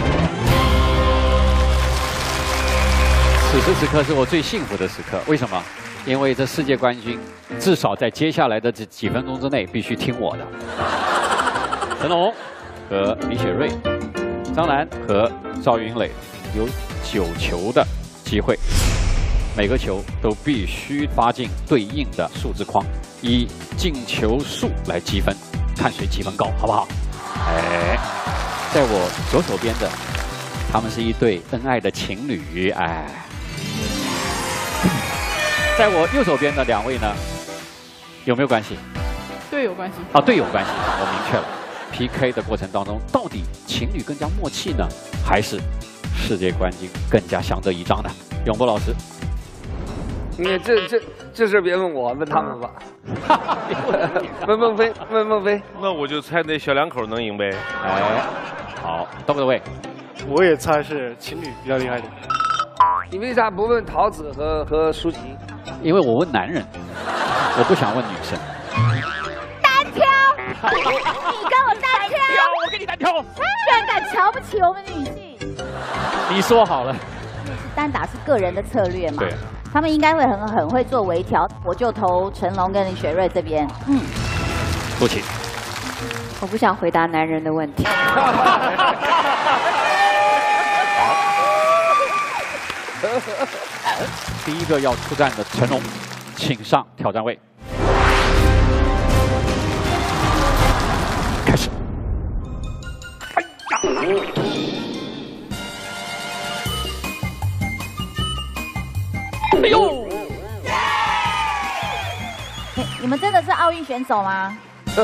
Speaker 1: 此时此刻是我最幸福的时刻，为什么？因为这世界冠军至少在接下来的这几分钟之内必须听我的。陈龙和李雪芮、张楠和赵云磊有9球的机会，每个球都必须发进对应的数字框，以进球数来积分，看谁积分高，好不好？哎，在我左手边的，他们是一对恩爱的情侣，哎。在我右手边的2位呢，有没有关系？
Speaker 10: 队友关系。
Speaker 1: 啊，队友关系，我明确了。PK 的过程当中，到底情侣更加默契呢，还是世界冠军更加相得益彰呢？永波老师，
Speaker 9: 你这事别问我，问他们吧。问孟非，问孟非。
Speaker 13: 那我就猜那小两口能赢呗。
Speaker 1: 哎，好，到各位，
Speaker 14: 我也猜是情侣比较厉害的。
Speaker 9: 你为啥不问陶子和舒淇？
Speaker 1: 因为我问男人，我不想问女生。
Speaker 15: 单挑，你跟我单挑，
Speaker 1: 我跟你单挑，
Speaker 15: 居然敢瞧不起我们女性？
Speaker 1: 你说好了，
Speaker 15: 单打是个人的策略嘛？
Speaker 1: 对，
Speaker 15: 他们应该会很会做微调，我就投成龙跟李雪芮这边。
Speaker 1: 不行，
Speaker 8: 我不想回答男人的问题。
Speaker 1: 第一个要出战的成龙，请上挑战位。开始。
Speaker 15: 哎呦！你们真的是奥运选手吗？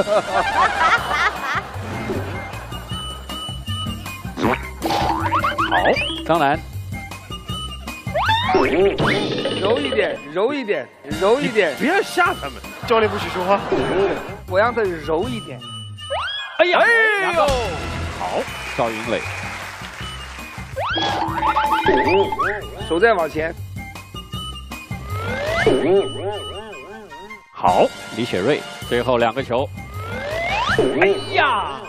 Speaker 1: 好，张兰。
Speaker 9: 柔一点，柔一点，柔一点，
Speaker 13: 不要吓他们。
Speaker 14: 教练不许说话。
Speaker 9: 我让他柔一点。
Speaker 1: 哎呀，哎呦，好，赵云磊，
Speaker 9: 手再往前。
Speaker 1: 好，李雪芮，最后2个球。哎呀！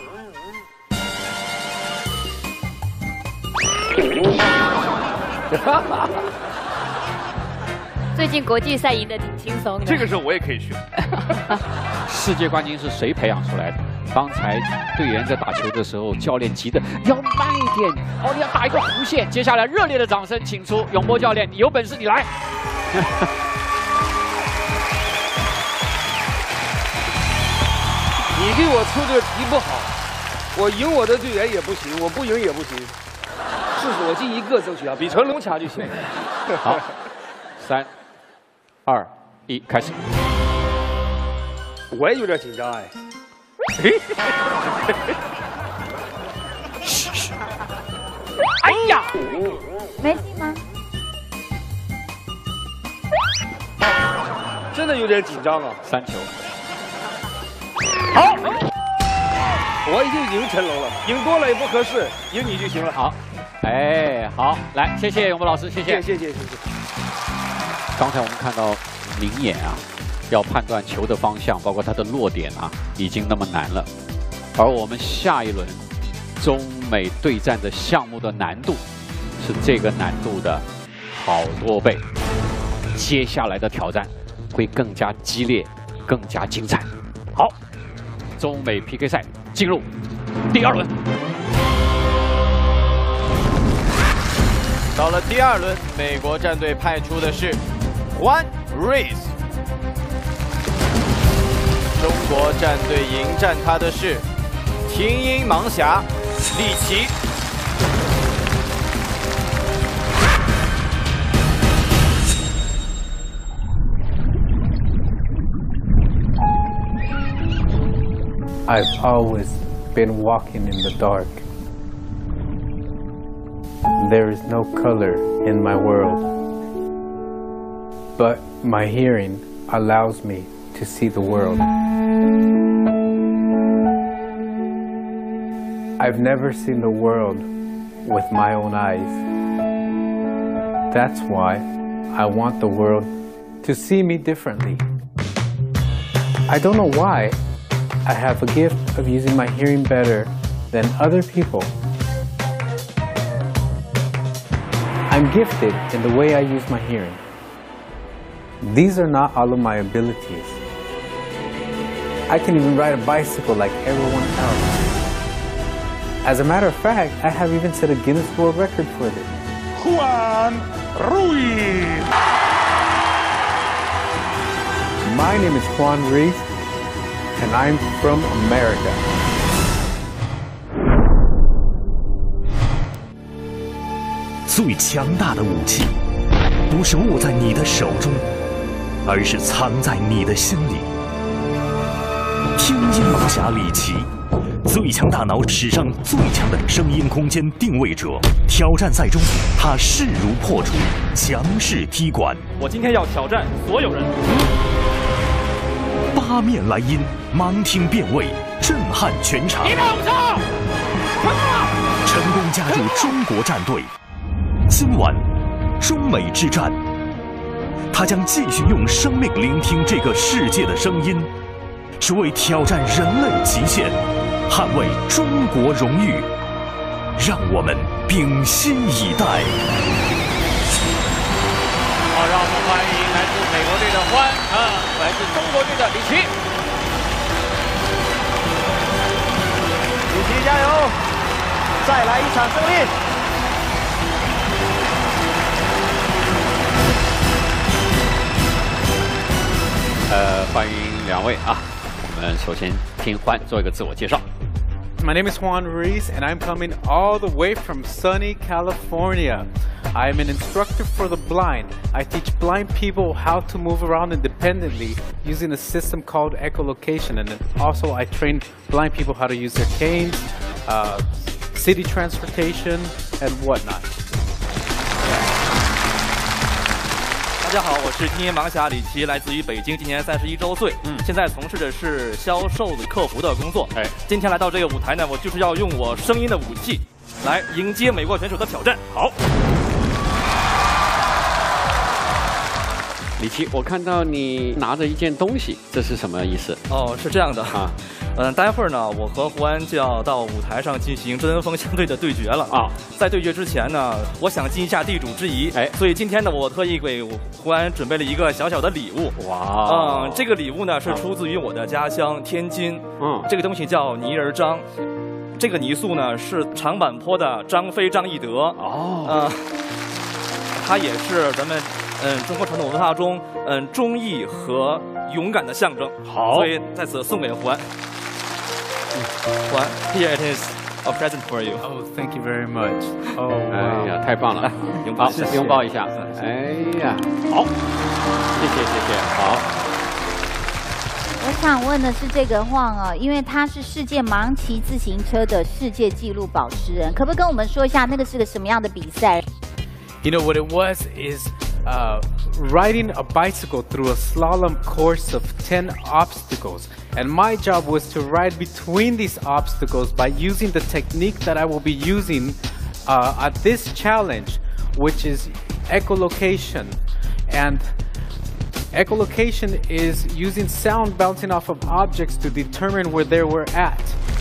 Speaker 8: 最近国际赛赢得挺轻松的。
Speaker 7: 这个时候我也可以去。
Speaker 1: 世界冠军是谁培养出来的？刚才队员在打球的时候，教练急得要慢一点哦，你要打一个弧线。接下来热烈的掌声，请出永波教练，你有本事你来。
Speaker 9: 你给我出这个题不好，我赢我的队员也不行，我不赢也不行，是我进一个争取啊，比成龙强就行。
Speaker 1: 好，3、2、1，开始。
Speaker 9: 我也有点紧张哎。
Speaker 1: 哎呀，
Speaker 15: 没戏吗？
Speaker 9: 真的有点紧张啊。
Speaker 1: 3球。
Speaker 9: 好，我已经赢成龙了，赢多了也不合适，赢你就行了。
Speaker 1: 好，哎，好，来，谢谢永波老师，谢谢。
Speaker 9: 谢谢。
Speaker 1: 刚才我们看到明眼啊，要判断球的方向，包括它的落点啊，已经那么难了。而我们下一轮中美对战的项目的难度是这个难度的好多倍，接下来的挑战会更加激烈，更加精彩。好，中美 PK 赛进入第2轮。
Speaker 2: 到了第2轮，美国战队派出的是Juan Ruiz，中国战队迎战他的是廷英盲侠李奇。
Speaker 4: I've always been walking in the dark. There is no color in my world, but my hearing allows me to see the world. I've never seen the world with my own eyes. That's why I want the world to see me differently. I don't know why I have a gift of using my hearing better than other people. I'm gifted in the way I use my hearing. These are not all of my abilities. I can even ride a bicycle like everyone else. As a matter of fact, I have even set a Guinness World Record for this.
Speaker 17: Juan Ruiz!
Speaker 4: My name is Juan Ruiz, and I'm from America.
Speaker 11: 最强大的武器，不是握在你的手中，而是藏在你的心里。天音盲侠李奇，最强大脑史上最强的声音空间定位者。挑战赛中，他势如破竹，强势踢馆。
Speaker 7: 我今天要挑战所有人。
Speaker 11: 八面来音，盲听辨位，震撼全场。成功加入中国战队。今晚，中美之战，他将继续用生命聆听这个世界的声音，只为挑战人类极限，捍卫中国荣誉。让我们屏息以待。
Speaker 1: 好，让我们欢迎来自美国队的欢，来自中国队的李奇。
Speaker 2: 李奇加油！再来一场胜利！
Speaker 1: 欢迎2位啊！我们首先听欢做一个自我介绍。
Speaker 4: My name is Juan Ruiz, and I'm coming all the way from sunny California. I'm an instructor for the blind. I teach blind people how to move around independently using a system called echolocation. And then also I train blind people how to use their canes, city transportation, and whatnot.
Speaker 7: 大家好，我是天音盲侠李奇，来自于北京，今年31周岁。现在从事的是销售的客服的工作。今天来到这个舞台呢，我就是要用我声音的武器来迎接美国选手的挑战。好，
Speaker 1: 李琦，我看到你拿着一件东西，这是什么意思？
Speaker 7: 哦，是这样的啊。待会儿呢，我和胡安就要到舞台上进行针锋相对的对决了啊。在对决之前呢，我想尽一下地主之谊，所以今天呢，我特意给胡安准备了一个小小的礼物。哇，这个礼物呢是出自于我的家乡天津，这个东西叫泥人张。这个泥塑呢是长坂坡的张飞张翼德它也是咱们中国传统文化中忠义和勇敢的象征。好，所以在此送给胡安。胡安 ，Here it is, a present for you.
Speaker 4: Oh, thank you very much.
Speaker 1: 哎呀，太棒了！
Speaker 7: 拥抱，
Speaker 1: 拥抱一下。哎呀，好，谢谢，好。
Speaker 15: 我想问的是这个晃哦，因为他是世界盲骑自行车的世界纪录保持人，可不可以跟我们说一下那个是个什么样的比赛？
Speaker 4: You know what it was is riding a bicycle through a slalom course of 10 obstacles. And my job was to ride between these obstacles by using the technique that I will be using at this challenge, which is echolocation. And echolocation is using sound bouncing off of objects to determine where they were at.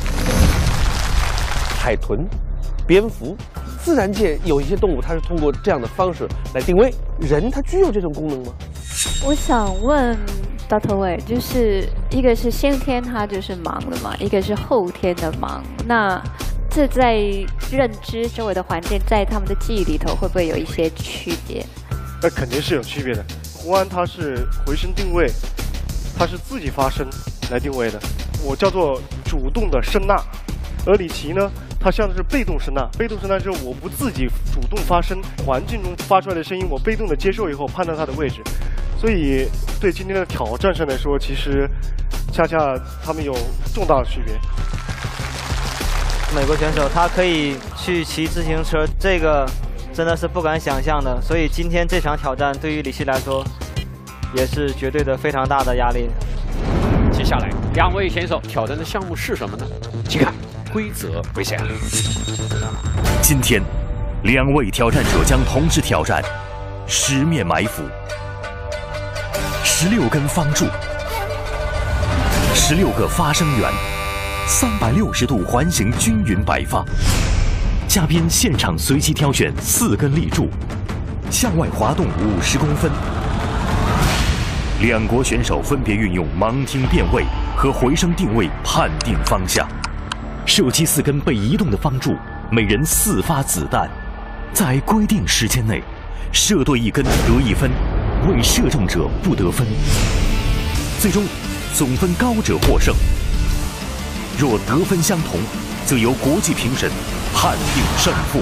Speaker 19: 海豚、蝙蝠，自然界有一些动物，它是通过这样的方式来定位。人它具有这种功能吗？
Speaker 8: 我想问 Dr. Wei， 就是一个是先天它就是盲的嘛，一个是后天的盲。那这在认知周围的环境，在他们的记忆里头会不会有一些区别？
Speaker 14: 那肯定是有区别的。胡安他是回声定位，他是自己发声来定位的，我叫做主动的声呐。而李琦呢，他像是被动声呐。被动声呐就是我不自己主动发声，环境中发出来的声音，我被动的接受以后判断它的位置。所以对今天的挑战上来说，其实恰恰他们有重大的区别。
Speaker 16: 美国选手他可以去骑自行车，这个真的是不敢想象的。所以今天这场挑战对于李琦来说，也是绝对的非常大的压力。
Speaker 1: 接下来两位选手挑战的项目是什么呢？请看规则为下。
Speaker 11: 今天，两位挑战者将同时挑战十面埋伏、16根方柱、16个发声源、360度环形均匀摆放。嘉宾现场随机挑选4根立柱，向外滑动50公分。两国选手分别运用盲听辨位和回声定位判定方向。射击4根被移动的方柱，每人4发子弹，在规定时间内射对1根得1分，未射中者不得分。最终总分高者获胜。若得分相同，则由国际评审判定胜负。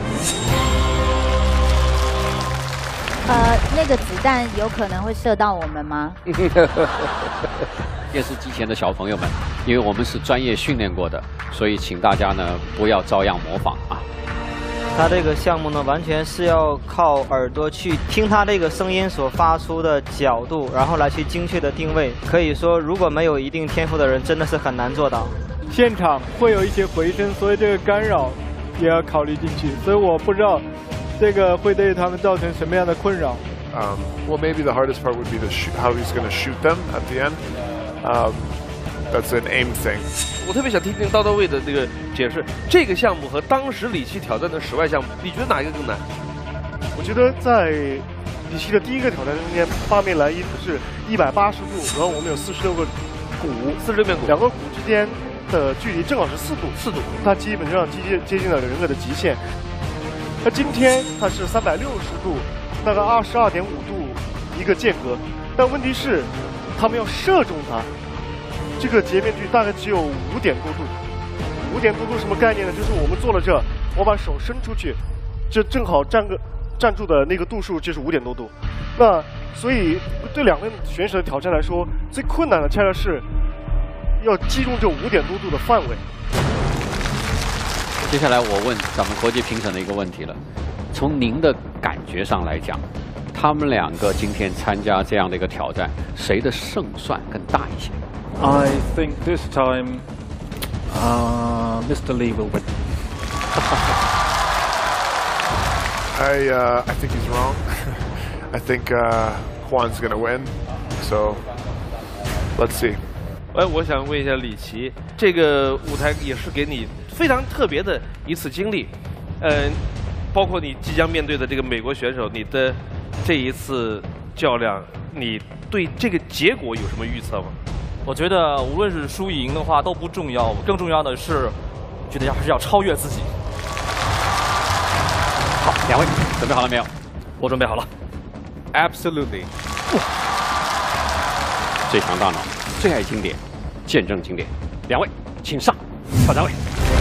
Speaker 15: 那个子弹有可能会射到我们吗？
Speaker 1: 电视机前的小朋友们，因为我们是专业训练过的，所以请大家呢不要照样模仿啊。
Speaker 16: 他这个项目呢，完全是要靠耳朵去听他这个声音所发出的角度，然后来去精确的定位。可以说，如果没有一定天赋的人，真的是很难做到。
Speaker 6: 现场会有一些回声，所以这个干扰也要考虑进去。所以我不知道这个会对他们造成什么样的困扰。
Speaker 5: Well, maybe the hardest part would be how he's going to shoot them at the end. That's an aim thing.
Speaker 13: 我特别想听听刀刀卫的这个解释。这个项目和当时李琦挑战的室外项目，你觉得哪一个更难？
Speaker 14: 我觉得在李琦的第一个挑战中间，八面来一是180度，然后我们有46个鼓
Speaker 13: ，46面鼓，
Speaker 14: 两个鼓之间的距离正好是4度，4度，它基本上接近了人类的极限。那今天它是360度，大概22.5度一个间隔，但问题是，他们要射中它，这个截面距大概只有5点多度。5点多度什么概念呢？就是我们做了这，我把手伸出去，这正好站住的那个度数就是5点多度。那所以对两位选手的挑战来说，最困难的恰恰是要击中这5点多度的范围。
Speaker 1: 接下来我问咱们国际评审的一个问题了，从您的感觉上来讲，他们两个今天参加这样的一个挑战，谁的胜算更大一些
Speaker 17: ？I think this time, Mr. Lee will win.
Speaker 5: I think he's wrong. I think Juan's going to win. So let's see.
Speaker 13: 我想问一下李琦，这个舞台也是给你非常特别的一次经历，包括你即将面对的这个美国选手，你的这一次较量，你对这个结果有什么预测吗？
Speaker 7: 我觉得无论是输赢的话都不重要，更重要的是，觉得还是要超越自己。
Speaker 1: 好，两位准备好了没有？
Speaker 7: 我准备好了。
Speaker 4: Absolutely。
Speaker 1: 最强大脑，最爱经典，见证经典。两位，请上挑战位。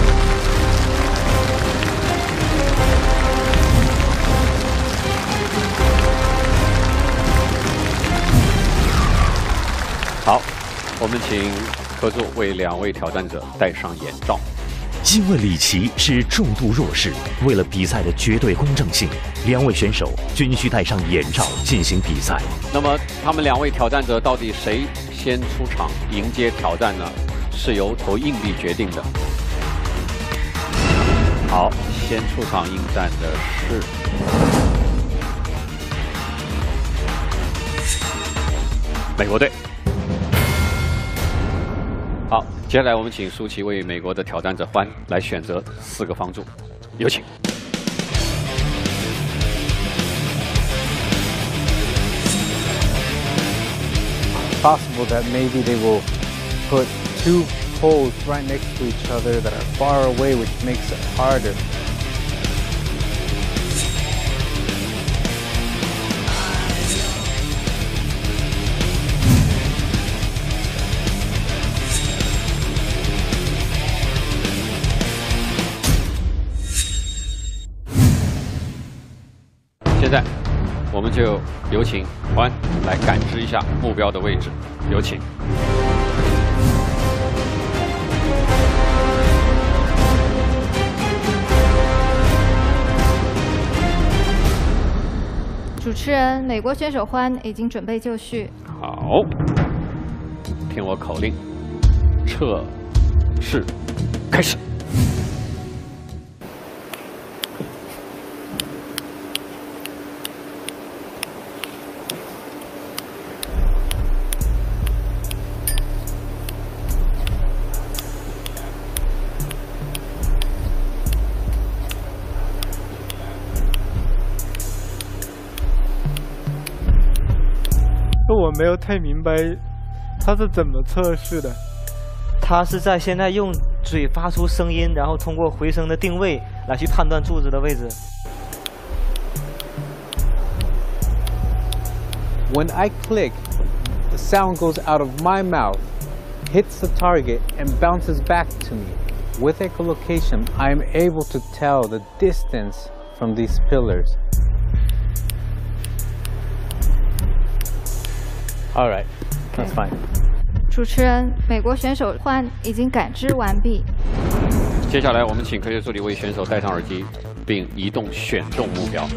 Speaker 1: 好，我们请合作为两位挑战者戴上眼罩。
Speaker 11: 因为李琦是重度弱势，为了比赛的绝对公正性，两位选手均需戴上眼罩进行比赛。
Speaker 1: 那么，他们两位挑战者到底谁先出场迎接挑战呢？是由投硬币决定的。好，先出场应战的是美国队。好，接下来我们请舒淇为美国的挑战者欢来选择4个方柱，有请。
Speaker 21: Possible that maybe they will put 2 poles right next to each other that are far away, which makes it harder. .
Speaker 1: 现在，我们就有请欢来感知一下目标的位置，有请。
Speaker 22: 主持人，美国选手欢已经准备就绪。
Speaker 1: 好，听我口令，测试开始。
Speaker 6: 我没有太明白他是怎么测试的。
Speaker 16: 他是在现在用嘴发出声音，然后通过回声的定位来去判断柱子的位置。
Speaker 21: When I click, the sound goes out of my mouth, hits the target, and bounces back to me. With echolocation, I am able to tell the distance from these pillars. All right, that's fine.
Speaker 22: 主持人，美国选手欢已经感知完毕。
Speaker 1: 接下来，我们请科学助理为选手戴上耳机，并移动选中目标。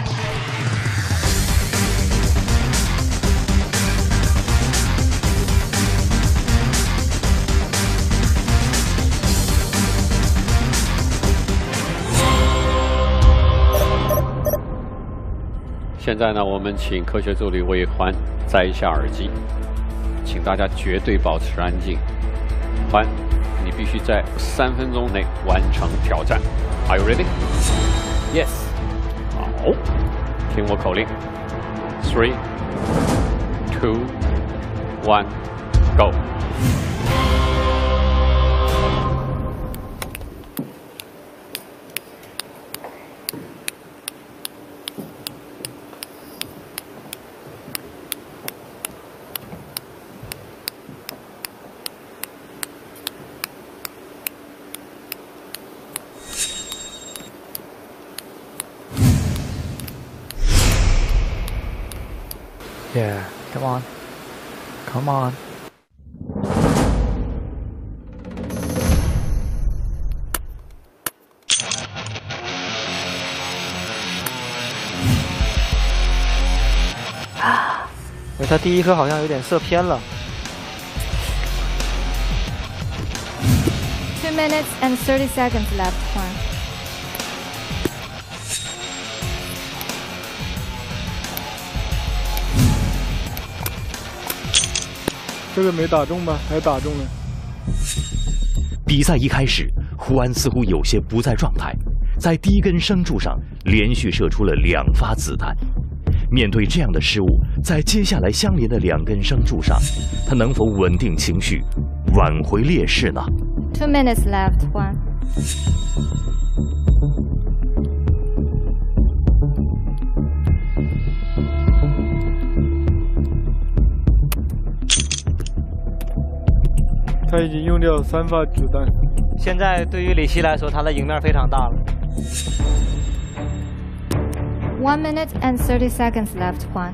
Speaker 1: 现在呢，我们请科学助理为欢摘一下耳机，请大家绝对保持安静。欢，你必须在3分钟内完成挑战。Are you ready?
Speaker 2: Yes.
Speaker 1: 好，听我口令 ：3, 2, 1, go.
Speaker 3: Yeah, come on. Come on.
Speaker 16: Ah. 他第一颗好像有点射偏了。
Speaker 22: 2 minutes and 30 seconds left, Juan.
Speaker 6: 这个没打中吧？还打中了。
Speaker 11: 比赛一开始，胡安似乎有些不在状态，在第一根牲柱上连续射出了2发子弹。面对这样的失误，在接下来相连的2根牲柱上，他能否稳定情绪，挽回劣势呢
Speaker 22: ？2 minutes left, Juan.
Speaker 6: 他已经用掉3发子弹。
Speaker 16: 现在对于李琦来说，他的赢面非常大了。
Speaker 22: 1 minute and 30 seconds left, Juan.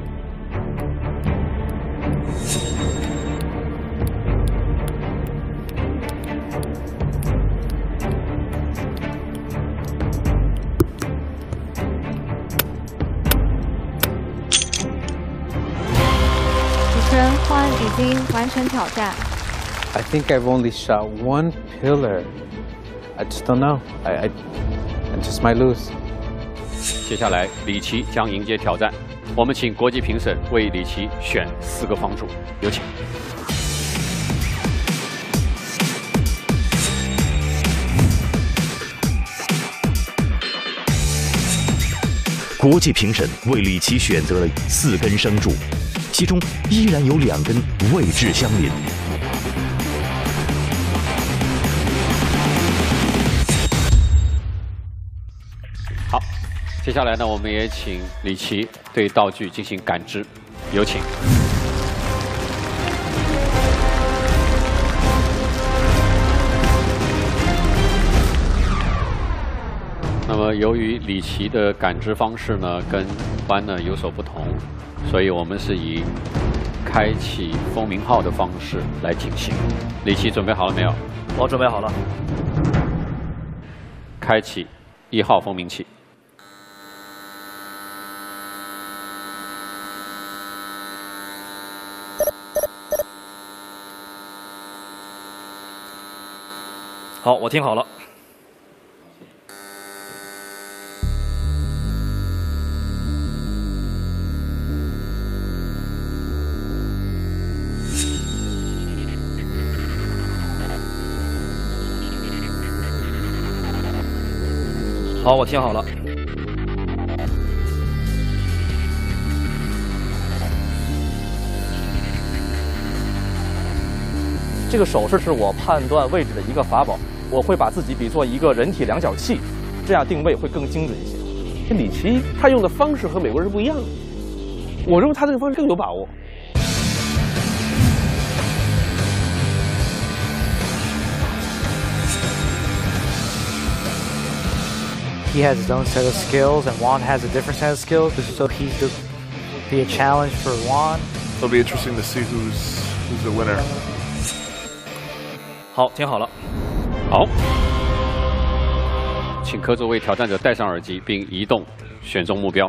Speaker 22: 主持人Juan已经完成挑战。
Speaker 21: I think I've only shot 1 pillar. I just don't know. I just might lose.
Speaker 1: 接下来，李琦将迎接挑战。我们请国际评审为李琦选4个方柱，有请。
Speaker 11: 国际评审为李琦选择了4根牲柱，其中依然有2根位置相邻。
Speaker 1: 好，接下来呢，我们也请李琦对道具进行感知，有请。那么，由于李琦的感知方式呢跟Juan呢有所不同，所以我们是以开启蜂鸣号的方式来进行。李琦准备好了没有？
Speaker 7: 我准备好了。
Speaker 1: 开启1号蜂鸣器。
Speaker 7: 好，我听好了。好，我听好了。
Speaker 12: 这个手势是我判断位置的一个法宝，我会把自己比作一个人体量角器，这样定位会更精准一些。
Speaker 19: 这李琦他用的方式和美国人是不一样的，我认为他这个方式更有把握。
Speaker 3: He has his own set of skills, and Juan has a different set of skills. So he's to be a challenge for Juan.
Speaker 5: It'll be interesting to see who's the winner.
Speaker 7: 好，听好了。
Speaker 1: 好，请客座为挑战者戴上耳机，并移动，选中目标。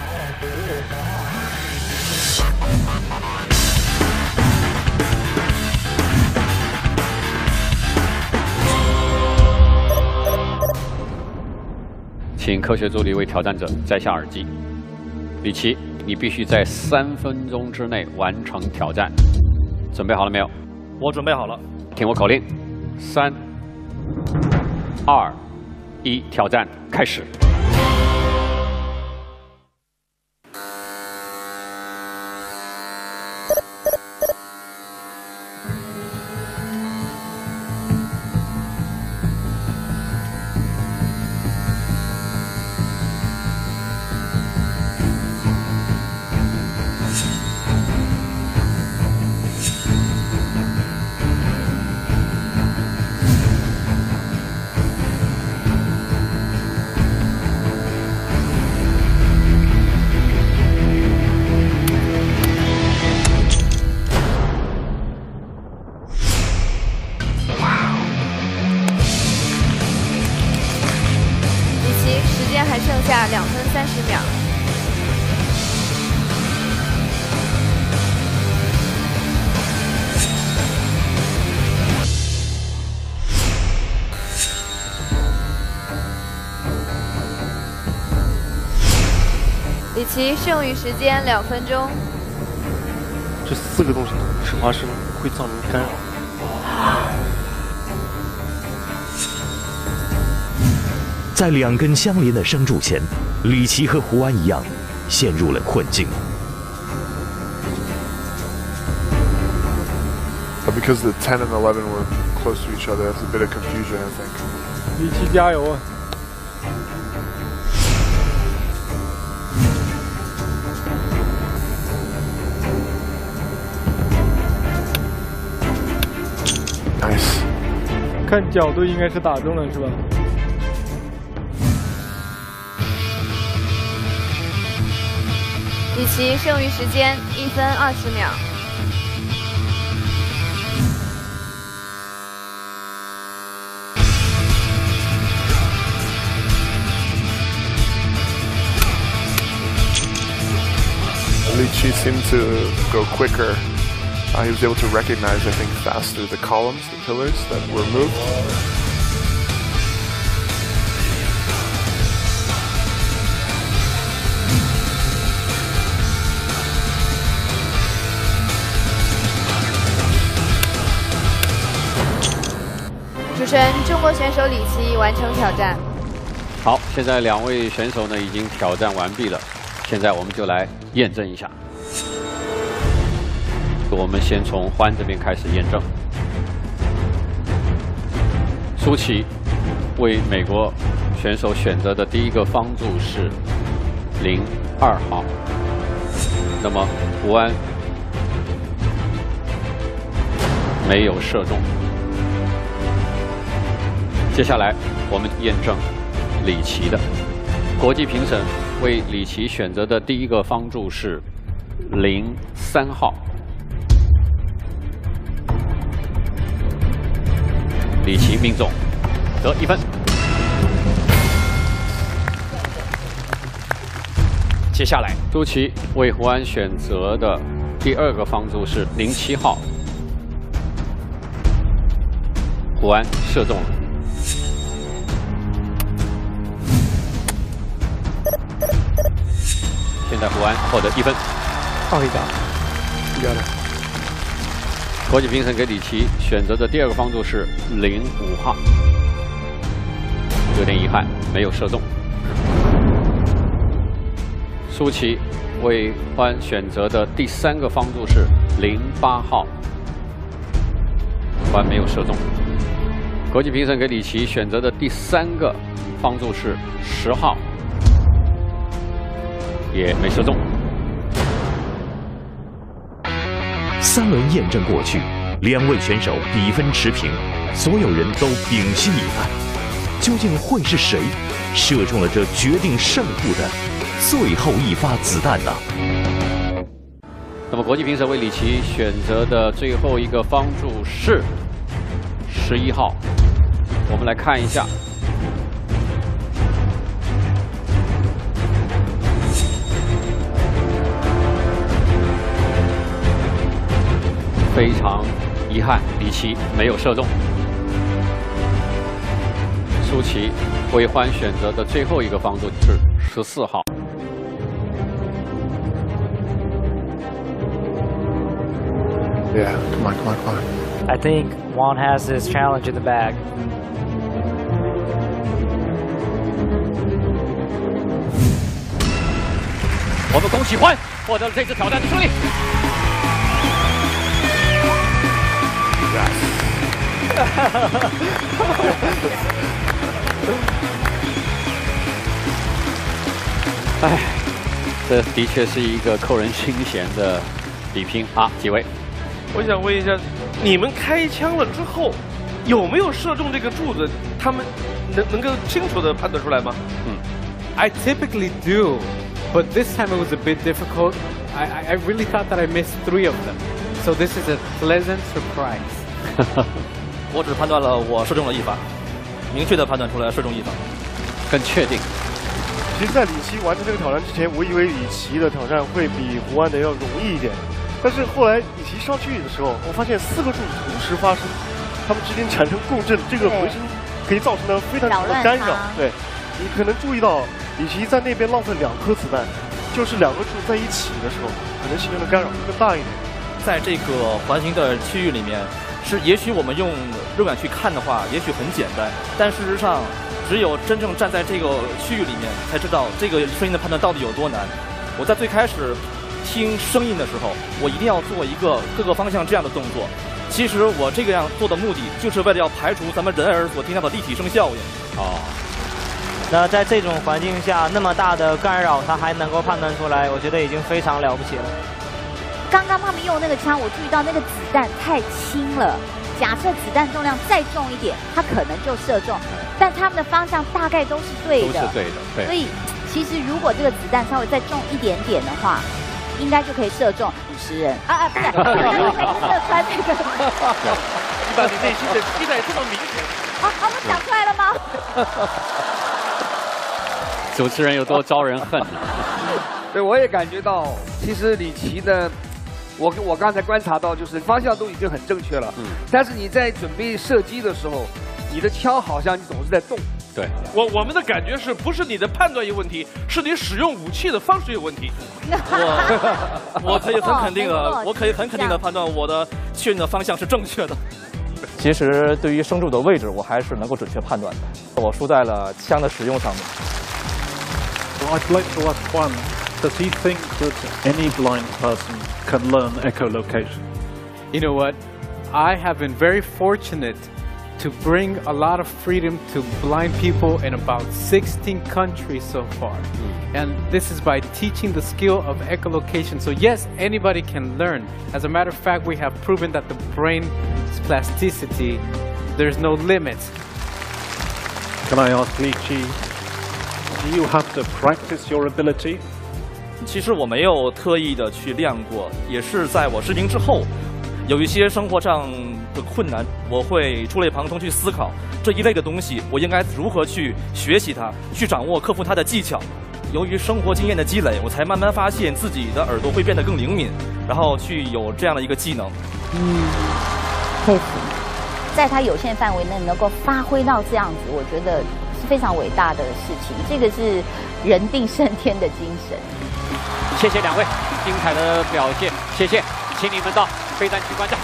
Speaker 1: 请科学助理为挑战者摘下耳机。李琦，你必须在3分钟之内完成挑战。准备好了没有？
Speaker 7: 我准备好了。
Speaker 1: 听我口令：3、2、1，挑战开始。
Speaker 8: 还剩下2分30秒。李琦，剩余时间2分钟。
Speaker 14: 这4个动作是发生会造成干扰。
Speaker 11: 在2根相连的生柱前，李琦和胡安一样陷入了困境。
Speaker 5: Because the 10 and 11 were close to each other, that's a bit of confusion, I think.
Speaker 6: 李琦加油啊！
Speaker 5: Nice.
Speaker 6: 看角度应该是打中了，是吧？
Speaker 18: 李琦剩余时间1分20秒。
Speaker 5: Liqi seemed to go quicker. He was able to recognize, I think, faster the columns, the pillars that were moved.
Speaker 18: “主持人，中国选手李琦完成挑战。
Speaker 1: 好，现在2位选手呢已经挑战完毕了，现在我们就来验证一下。我们先从欢这边开始验证。舒淇为美国选手选择的第一个方柱是02号，那么胡安没有射中。接下来我们验证李琦的，国际评审为李琦选择的第一个方柱是03号。 李琦命中，得1分。接下来，舒淇为胡安选择的第2个方柱是07号，胡安射中了。现在胡安获得1分。
Speaker 14: 奥利达，漂亮。
Speaker 1: 国际评审给李琦选择的第2个方柱是05号，有点遗憾，没有射中。舒淇为胡安选择的第3个方柱是08号，胡安没有射中。国际评审给李琦选择的第3个方柱是10号，也没射中。
Speaker 11: 3轮验证过去，2位选手比分持平，所有人都屏息以待，究竟会是谁射中了这决定胜负的最后一发子弹呢？
Speaker 1: 那么，国际评审为李琦选择的最后一个方柱是11号，我们来看一下。 非常遗憾，李琦没有射中。舒淇为欢选择的最后一个方柱是14号。
Speaker 5: Yeah, come on, come on, come on.
Speaker 3: I think Juan has his challenge in the bag.
Speaker 1: 我们恭喜欢获得了这次挑战的胜利。 哎，这的确是一个扣人心弦的比拼啊！几位，
Speaker 13: 我想问一下，你们开枪了之后，有没有射中这个柱子？他们能够清楚地判断出来吗
Speaker 4: ？I typically do, but this time it was a bit difficult. I really thought that I missed 3 of them, so this is a pleasant surprise.
Speaker 7: 我只判断了我射中了1发，明确的判断出来射中1发，
Speaker 1: 更确定。
Speaker 14: 其实，在李琦完成这个挑战之前，我以为李琦的挑战会比胡安的要容易一点，但是后来李琦上去的时候，我发现4个柱子同时发生，它们之间产生共振，这个回声可以造成的非常大的干扰。对，你可能注意到李琦在那边浪费2颗子弹，就是2个柱在一起的时候，可能形成的干扰会更大一点。
Speaker 7: 在这个环形的区域里面，也许我们用肉眼去看的话，也许很简单，但事实上，只有真正站在这个区域里面，才知道这个声音的判断到底有多难。我在最开始听声音的时候，我一定要做一个各个方向这样的动作。其实我这个样做的目的，就是为了要排除咱们人耳所听到的立体声效应。
Speaker 16: 那在这种环境下，那么大的干扰，他还能够判断出来，我觉得已经非常了不起了。
Speaker 15: 刚刚他们用那个枪，我注意到那个子弹太轻了。假设子弹重量再重一点，它可能就射中，但他们的方向大概都是对的。
Speaker 1: 都是对的，对。
Speaker 15: 所以其实如果这个子弹稍微再重一点点的话，应该就可以射中50人。不是，射穿那个。
Speaker 13: 你把你内心的期待这么明显。
Speaker 15: 我讲出来了吗？
Speaker 1: 主持人有多招人恨？
Speaker 9: 对，我也感觉到，其实李琦呢，我刚才观察到，就是方向都已经很正确了，但是你在准备射击的时候，你的枪好像你总是在动。
Speaker 1: 对，
Speaker 13: 我们的感觉是不是你的判断有问题，是你使用武器的方式有问题。
Speaker 7: 我可以很肯定的，我可以很肯定的判断我的确认的方向是正确的。
Speaker 12: 其实对于生柱的位置，我还是能够准确判断的。我输在了枪的使用上面。
Speaker 17: I'd like to ask Juan, does he think that any blind person can learn echolocation?
Speaker 6: You know what? I have been very fortunate to bring a lot of freedom to blind people in about 16 countries so far. And this is by teaching the skill of echolocation. So yes, anybody can learn. As a matter of fact, we have proven that the brain's plasticity, there's no limits.
Speaker 17: Can I ask Li Qi, do you have to practice your ability?
Speaker 7: 其实我没有特意的去练过，也是在我失明之后，有一些生活上的困难，我会触类旁通去思考这一类的东西，我应该如何去学习它，去掌握、克服它的技巧。由于生活经验的积累，我才慢慢发现自己的耳朵会变得更灵敏，然后去有这样的一个技能。
Speaker 15: 佩服，在他有限范围内能够发挥到这样子，我觉得是非常伟大的事情。这个是人定胜天的精神。
Speaker 1: 谢谢两位精彩的表现，谢谢，请你们到备战区观战。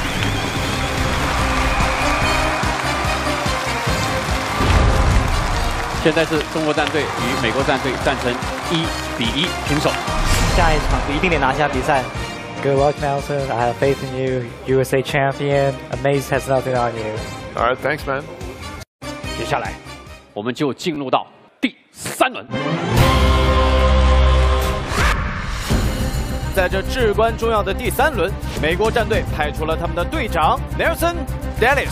Speaker 1: 现在是中国战队与美国战队战成1-1平手，
Speaker 3: 下一场一定得拿下比赛。Good luck, Nelson. I have faith in you. USA champion. Amaze has nothing on you.
Speaker 5: All right, thanks, man.
Speaker 1: 接下来我们就进入到第3轮。
Speaker 2: 在这至关重要的第3轮，美国战队派出了他们的队长 Nelson Dallas，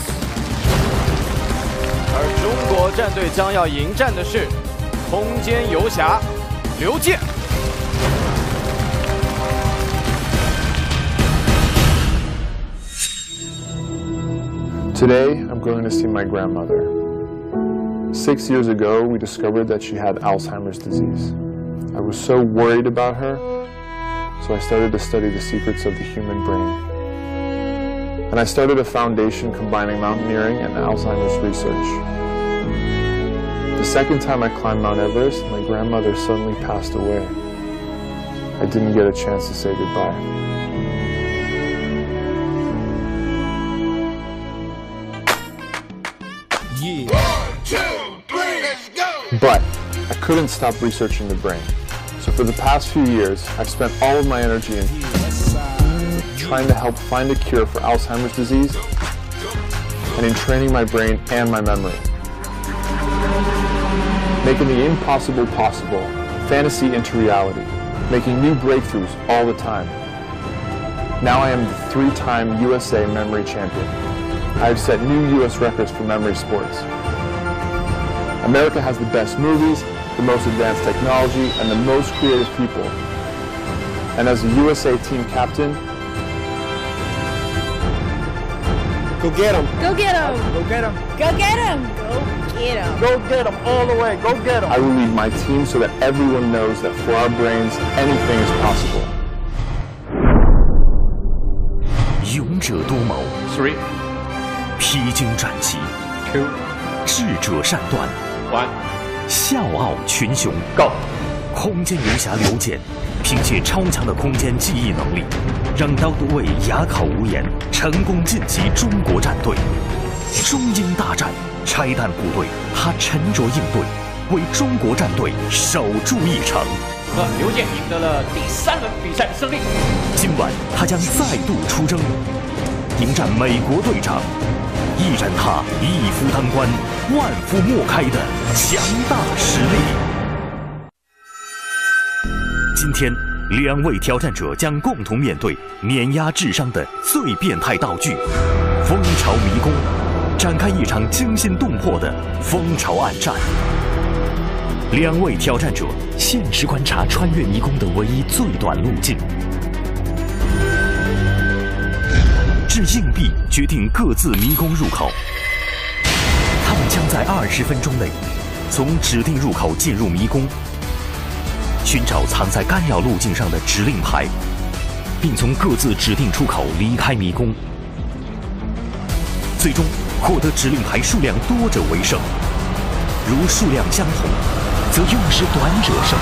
Speaker 2: 而中国战队将要迎战的是空间游侠刘健。
Speaker 5: Today, I'm going to see my grandmother. 6 years ago, we discovered that she had Alzheimer's disease. I was so worried about her, so I started to study the secrets of the human brain. And I started a foundation combining mountaineering and Alzheimer's research. The second time I climbed Mount Everest, my grandmother suddenly passed away. I didn't get a chance to say goodbye.
Speaker 10: Yeah. 1, 2, 3, let's go!
Speaker 5: But I couldn't stop researching the brain. So for the past few years, I've spent all of my energy in trying to help find a cure for Alzheimer's disease and in training my brain and my memory. Making the impossible possible, fantasy into reality, making new breakthroughs all the time. Now I am the 3-time USA memory champion. I have set new US records for memory sports. America has the best movies, the most advanced technology, and the most creative people. And as a USA team captain,
Speaker 10: Go get him!
Speaker 20: Go get him!
Speaker 10: Go get him!
Speaker 20: Go get him! Go get him!
Speaker 10: Go get him all the way! Go get him!
Speaker 5: I will lead my team so that everyone knows that for our brains, anything is possible.
Speaker 11: 勇者多谋
Speaker 1: 3
Speaker 11: 披荆斩棘
Speaker 1: 2
Speaker 11: 智者善断
Speaker 1: 1
Speaker 11: 笑傲群雄
Speaker 1: Go
Speaker 11: 空间游侠刘健凭借超强的空间记忆能力，让刀都尉哑口无言，成功晋级中国战队。中英大战，拆弹部队，他沉着应对，为中国战队守住一城。
Speaker 1: 刘健赢得了第3轮比赛的胜利。
Speaker 11: 今晚他将再度出征，迎战美国队长，一展他一夫当关、万夫莫开的强大实力。今天，2位挑战者将共同面对碾压智商的最变态道具——蜂巢迷宫，展开一场惊心动魄的蜂巢暗战。2位挑战者限时观察穿越迷宫的唯一最短路径，掷硬币决定各自迷宫入口。他们将在20分钟内从指定入口进入迷宫，寻找藏在干扰路径上的指令牌，并从各自指定出口离开迷宫。最终获得指令牌数量多者为胜，如数量相同，则用时短者胜。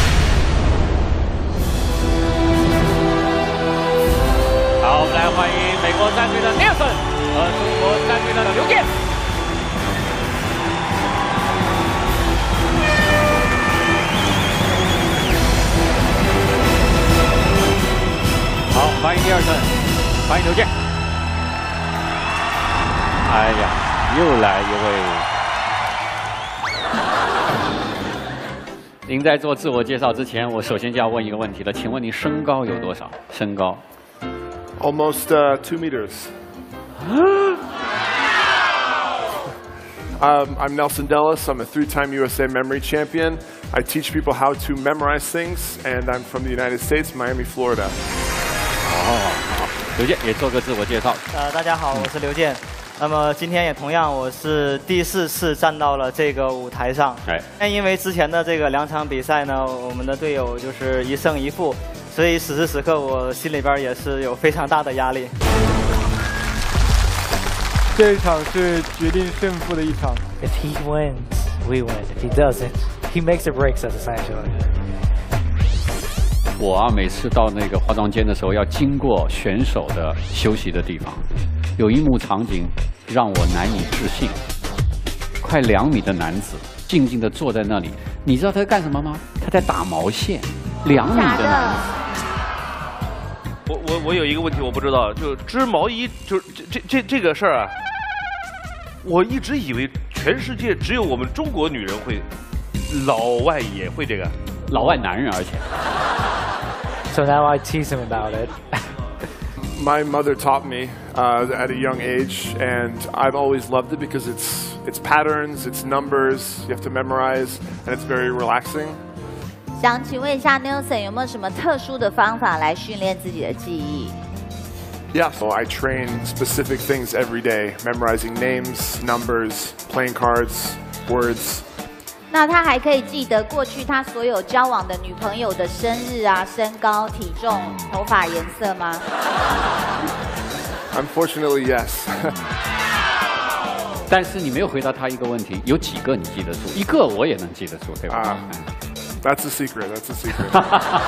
Speaker 1: 好，我们来欢迎美国战队的 Nelson 和中国战队的刘健。好，欢迎第2阵，欢迎刘健。哎呀，又来一位。您在做自我介绍之前，我首先就要问一个问题了，请问您身高有多少？身高
Speaker 5: Almost 2 meters. I'm Nelson Dellis. I'm a 3-time USA memory champion. I teach people how to memorize things, and I'm from the United States, Miami, Florida.
Speaker 1: 好，刘健也做个自我介绍。
Speaker 16: 大家好，我是刘健。那么今天也同样，我是第4次站到了这个舞台上。但因为之前的这个2场比赛呢，我们的队友就是1胜1负，所以此时此刻我心里边也是有非常大的压力。
Speaker 6: 这一场是决定胜负的一场。
Speaker 3: If he wins, we win. If he doesn't, he makes or breaks us essentially.
Speaker 1: 我啊，每次到那个化妆间的时候，要经过选手的休息的地方，有一幕场景让我难以置信。快2米的男子静静地坐在那里，你知道他在干什么吗？他在打毛线。2米的男子。
Speaker 13: 我有一个问题我不知道，就织毛衣，就这个事儿啊，我一直以为全世界只有我们中国女人会，老外也会这个。
Speaker 1: 老外男人，而且。
Speaker 3: So now I tease him about it.
Speaker 5: My mother taught me at a young age, and I've always loved it because it's patterns, it's numbers, you have to memorize, and it's very relaxing.
Speaker 15: 想请问一下 Nelson 有没有什么特殊的方法来训练自己的记忆？
Speaker 5: Yeah, so I train specific things every day, memorizing names, numbers, playing cards, words.
Speaker 15: 那他还可以记得过去他所有交往的女朋友的生日啊、身高、体重、头发颜色吗
Speaker 5: ？Unfortunately, yes.
Speaker 1: 但是你没有回答他一个问题，有几个你记得住？一个我也能记得住，对吧
Speaker 5: ？That's a secret. That's a secret.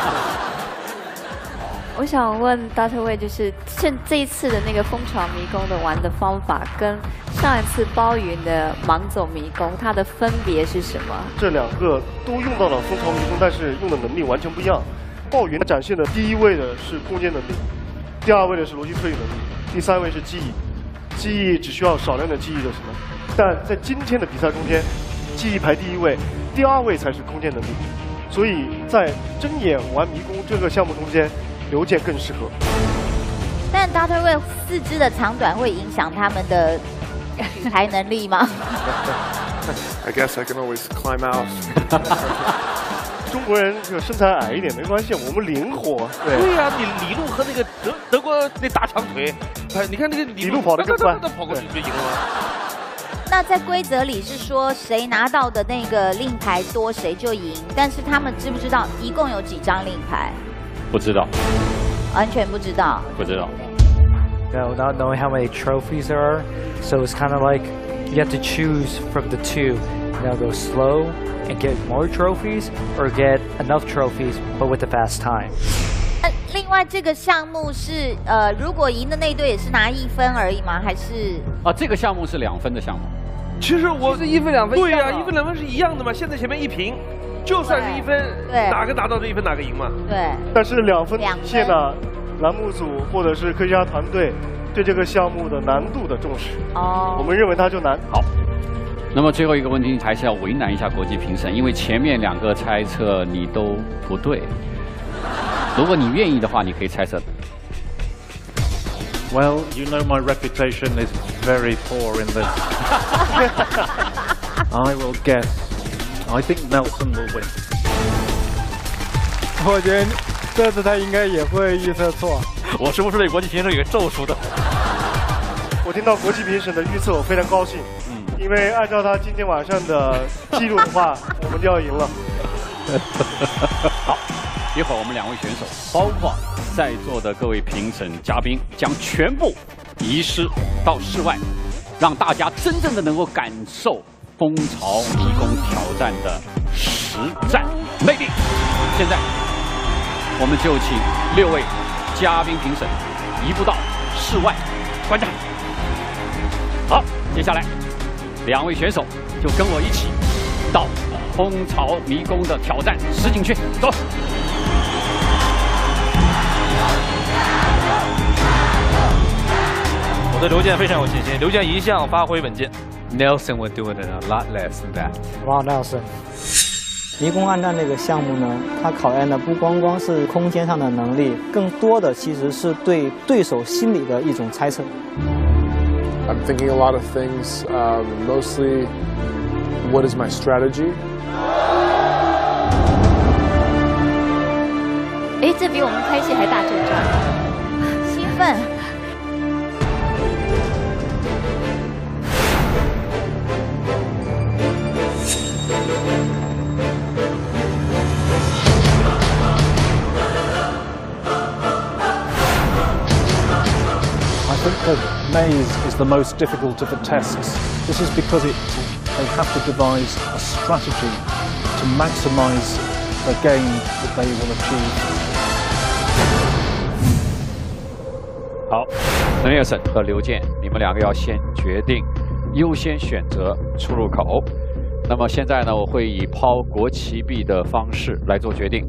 Speaker 8: 我想问大特卫，就是这一次的那个蜂巢迷宫的玩的方法，跟上一次包云的盲走迷宫，它的分别是什么？
Speaker 14: 这2个都用到了蜂巢迷宫，但是用的能力完全不一样。鲍云展现的第1位的是攻坚能力，第2位的是逻辑推理能力，第3位是记忆。记忆只需要少量的记忆就行了。但在今天的比赛中间，记忆排第1位，第2位才是攻坚能力。所以在睁眼玩迷宫这个项目中间，刘健更适合。
Speaker 15: 但 Dr. Wei 4肢的长短会影响他们的举牌能力吗？
Speaker 5: I guess I can always climb out.
Speaker 14: 中国人这个身材矮一点没关系，我们灵活。
Speaker 13: 对呀，你李璐和那个德国那大长腿，你看那个李
Speaker 14: 璐跑得更快，
Speaker 13: 跑过去就赢了。
Speaker 15: 那在规则里是说，谁拿到的那个令牌多，谁就赢。但是他们知不知道一共有几张令牌？
Speaker 1: 不知道，
Speaker 15: 完全不知道。
Speaker 1: 不知道。
Speaker 3: No, not knowing how many trophies there are, so it's kind of like you have to choose from the 2. They'll go slow and get more trophies, or get enough trophies but with a fast time.
Speaker 15: 另外这个项目是如果赢的那队也是拿1分而已吗？还是？
Speaker 1: 这个项目是2分的项目。
Speaker 13: 其实我
Speaker 9: 是1分2分。
Speaker 13: 对呀，1分2分是一样的嘛。现在前面一平，就算是1分，
Speaker 15: 对，
Speaker 13: 哪个拿到这1分哪个赢嘛。
Speaker 15: 对。
Speaker 14: 但是2分体现了栏目组或者是科学家团队对这个项目的难度的重视。
Speaker 15: 哦。
Speaker 14: 我们认为它就难。
Speaker 1: 好。那么最后一个问题还是要为难一下国际评审，因为前面2个猜测你都不对。如果你愿意的话，你可以猜测。
Speaker 17: Well, you know my reputation is very poor in this. I will guess. I think Nelson will win.
Speaker 6: 我觉得这次他应该也会预测错。
Speaker 7: 我是不是对国际评审有个咒术的？
Speaker 14: 我听到国际评审的预测，我非常高兴。因为按照他今天晚上的记录的话，我们就要赢了。
Speaker 1: 好，一会儿我们2位选手，包括在座的各位评审嘉宾，将全部移师到室外，让大家真正的能够感受蜂巢迷宫挑战的实战魅力。现在，我们就请6位嘉宾评审移步到室外观战。好，接下来2位选手就跟我一起到蜂巢迷宫的挑战实景去，走。
Speaker 7: 我对刘健非常有信心，刘健一向发挥稳健。
Speaker 21: Nelson will do it in a lot less than that.
Speaker 3: Wow, Nelson. 迷宫暗战这个项目呢，它考验的不光光是空间上的能力，更多的其实是对对手心理的一种猜测。
Speaker 5: I'm thinking a lot of things, mostly what is my strategy?
Speaker 8: 哎，这比我们开戏还大阵仗，
Speaker 15: 兴奋。
Speaker 17: I think that maze is the most difficult of the tests. This is because they have to devise a strategy to maximize the gain that they will achieve.
Speaker 1: 好，Nelson 和刘健，你们2个要先决定优先选择出入口。那么现在呢，我会以抛国旗币的方式来做决定。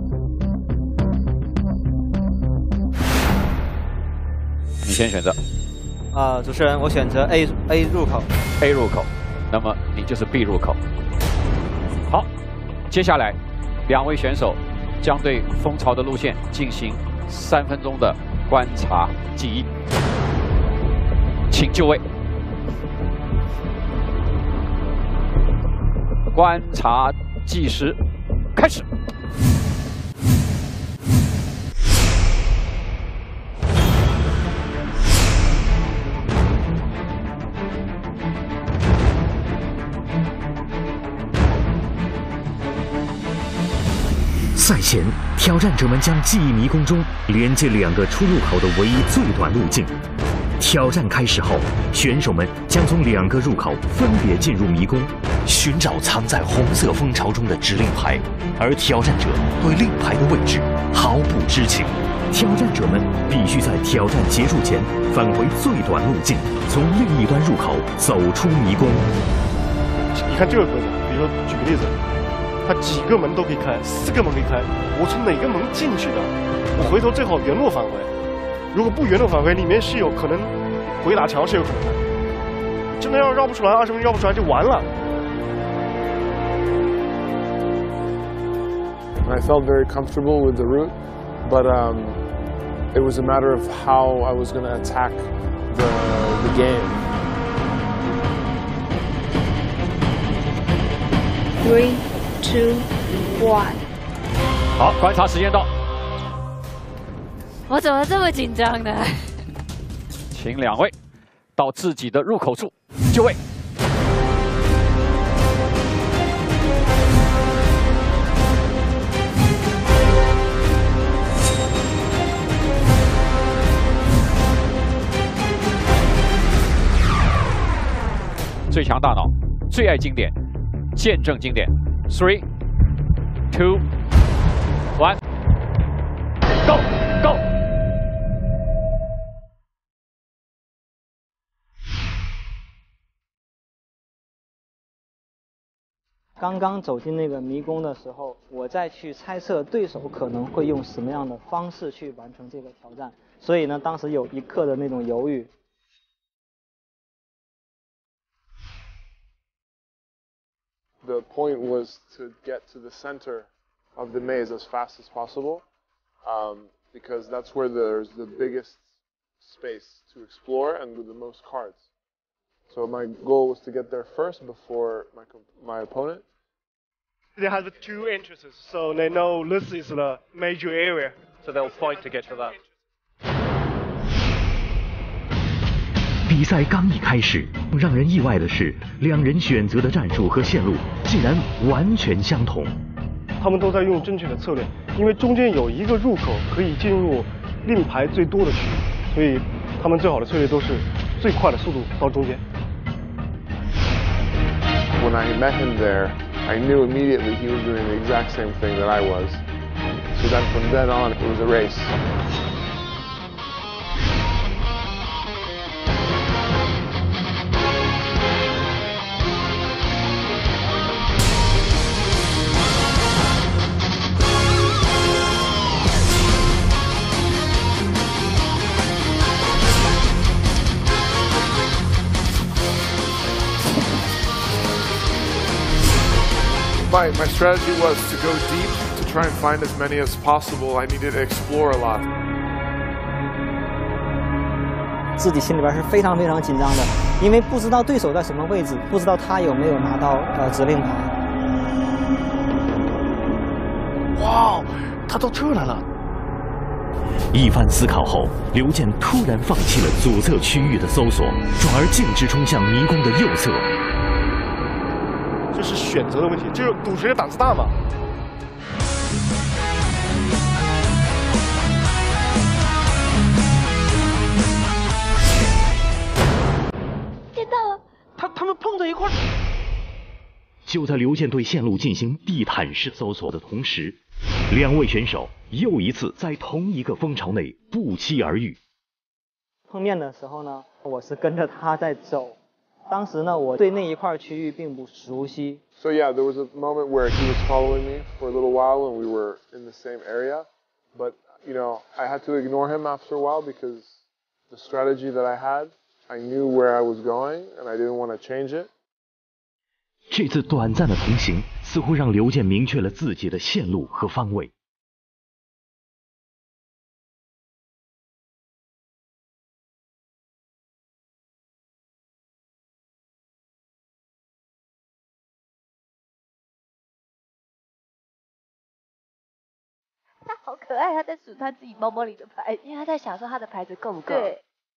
Speaker 1: 你先选择。
Speaker 16: 主持人，我选择 A 入口。
Speaker 1: A 入口，那么你就是 B 入口。好，接下来2位选手将对蜂巢的路线进行3分钟的观察记忆，请就位。观察计时开始。
Speaker 11: 赛前，挑战者们将记忆迷宫中连接2个出入口的唯一最短路径。挑战开始后，选手们将从2个入口分别进入迷宫，寻找藏在红色蜂巢中的指令牌，而挑战者对令牌的位置毫不知情。挑战者们必须在挑战结束前返回最短路径，从另一端入口走出迷宫。
Speaker 14: 你看这个规则，比如说举个例子。它几个门都可以开，4个门可以开，我从哪个门进去的，我回头最好原路返回。如果不原路返回，里面是有可能鬼打墙是有可能的。真的要绕不出来，20分钟绕不出来就完了。
Speaker 5: I felt very comfortable with the route, but it was a matter of how I was going to attack the game.
Speaker 18: 3, 2, 1。
Speaker 1: 好，观察时间到。
Speaker 8: 我怎么这么紧张呢？
Speaker 1: 请2位到自己的入口处就位。最强大脑，最爱经典， 见证经典。3、2、1 ，Go Go！
Speaker 3: 刚刚走进那个迷宫的时候，我再去猜测对手可能会用什么样的方式去完成这个挑战，所以呢，当时有一刻的那种犹豫。
Speaker 5: The point was to get to the center of the maze as fast as possible, because that's where there's the biggest space to explore and with the most cards. So my goal was to get there first before my opponent.
Speaker 14: They have 2 entrances, so they know this is the major area.
Speaker 19: So they'll fight to get to that.
Speaker 11: 比赛刚一开始，让人意外的是，两人选择的战术和线路竟然完全相同。
Speaker 14: 他们都在用正确的策略，因为中间有一个入口可以进入令牌最多的区域，所以他们最好的策略都是最快的速度到中间。
Speaker 5: When I met him there, I knew immediately he was doing the exact same thing that I was. So then from then on, it was a race. My strategy was to go deep, to try and find as many as possible. I needed to explore a lot.
Speaker 3: 自己心里边是非常非常紧张的，因为不知道对手在什么位置，不知道他有没有拿到指令牌。
Speaker 17: 哇，他到这来了！
Speaker 11: 一番思考后，刘健突然放弃了左侧区域的搜索，转而径直冲向迷宫的右侧。
Speaker 14: 这是选择的问题，就是赌谁的胆子大嘛。
Speaker 15: 见到了，
Speaker 17: 他们碰在一块儿。
Speaker 11: 就在刘健对线路进行地毯式搜索的同时，两位选手又一次在同一个蜂巢内不期而遇。
Speaker 3: 碰面的时候呢，我是跟着他在走。 当时呢，我对那一块区域并不熟悉。
Speaker 5: So yeah, there was a moment where he was following me for a little while, and we were in the same area. But you know, I had to ignore him after a while because the strategy that I had, I knew where I was going, and I didn't want to change it.
Speaker 11: 这次短暂的同行，似乎让刘健明确了自己的线路和方位。
Speaker 15: 他好可爱，他在数他自己包包里的牌，
Speaker 8: 因为他在想说他的牌子够不够。
Speaker 15: 对。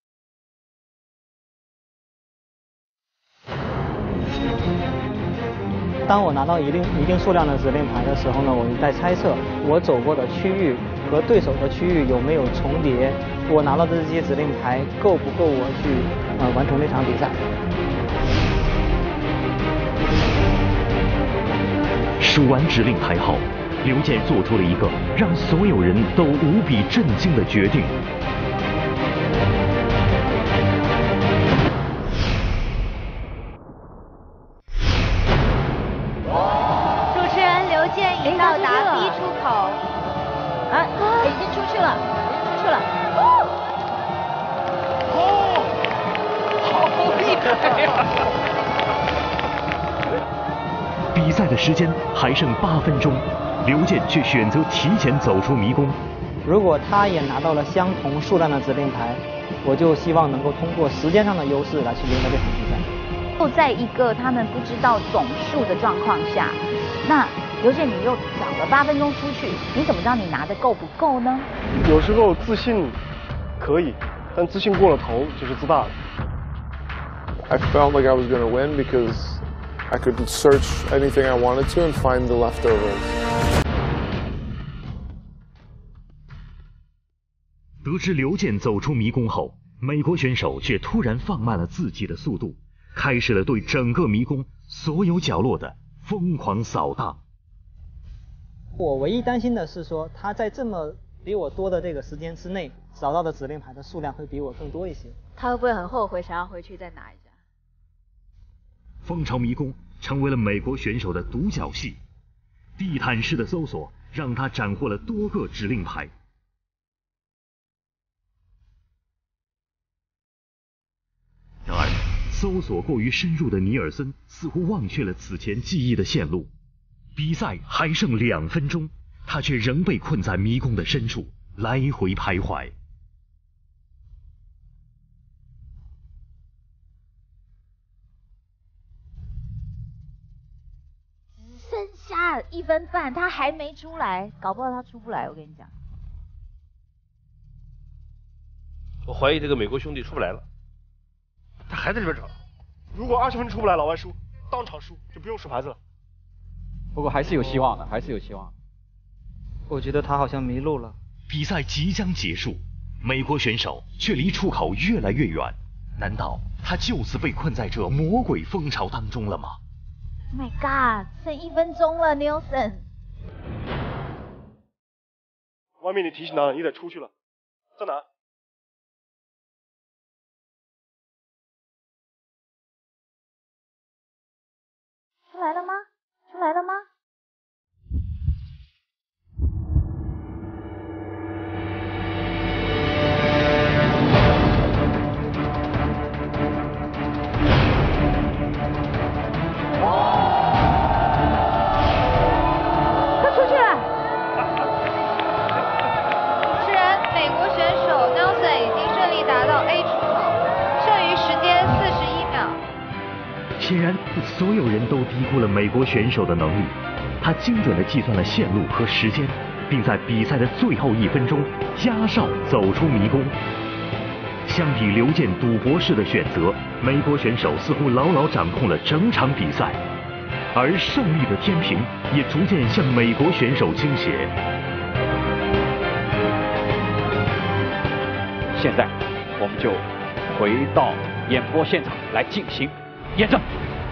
Speaker 3: 当我拿到一定数量的指令牌的时候呢，我就在猜测我走过的区域和对手的区域有没有重叠，我拿到的这些指令牌够不够我去完成这场比赛。
Speaker 11: 数完指令牌后。 刘健做出了一个让所有人都无比震惊的决定。
Speaker 15: 主持人刘健已到达 B 出口，已经出去了，
Speaker 11: 好厉害呀！比赛的时间还剩8分钟。 刘健却选择提前走出迷宫。
Speaker 3: 如果他也拿到了相同数量的指令牌，我就希望能够通过时间上的优势来去赢得这场比赛。
Speaker 15: 就在一个他们不知道总数的状况下，那刘健你又早了8分钟出去，你怎么知道你拿的够不够呢？
Speaker 14: 有时候自信可以，但自信过了头就是自大了。
Speaker 5: I felt like I was going to win because I could search anything I wanted to and find the leftovers.
Speaker 11: 得知刘健走出迷宫后，美国选手却突然放慢了自己的速度，开始了对整个迷宫所有角落的疯狂扫荡。
Speaker 3: 我唯一担心的是说，他在这么比我多的这个时间之内，找到的指令牌的数量会比我更多一些。
Speaker 18: 他会不会很后悔，想要回去再拿一下？
Speaker 11: 蜂巢迷宫成为了美国选手的独角戏，地毯式的搜索让他斩获了多个指令牌。然而，搜索过于深入的尼尔森似乎忘却了此前记忆的线路。比赛还剩2分钟，他却仍被困在迷宫的深处，来回徘徊。
Speaker 15: 只剩下1分半，他还没出来，搞不好他出不来。我跟你讲，
Speaker 13: 我怀疑这个美国兄弟出不来了，他还在这边找。
Speaker 14: 如果20分出不来，老外输，当场输就不用数牌子了。
Speaker 1: 不过还是有希望的，还是有希望。
Speaker 16: 我觉得他好像迷路了。
Speaker 11: 比赛即将结束，美国选手却离出口越来越远。难道他就此被困在这魔鬼蜂巢当中了吗
Speaker 15: ？Oh my god， 剩1分钟了 ，Nielsen。
Speaker 14: 外面你提醒他了，你得出去了，在哪？
Speaker 15: 出来了吗？出来了吗？
Speaker 18: 他出去了。主持人，美国选手 Nelson 已经顺利达到 A 出口，剩余时间41秒。
Speaker 11: 显然，所有人都低估了美国选手的能力。他精准地计算了线路和时间，并在比赛的最后1分钟压哨走出迷宫。相比刘健赌博式的选择，美国选手似乎牢牢掌控了整场比赛，而胜利的天平也逐渐向美国选手倾斜。
Speaker 1: 现在，我们就回到演播现场来进行验证。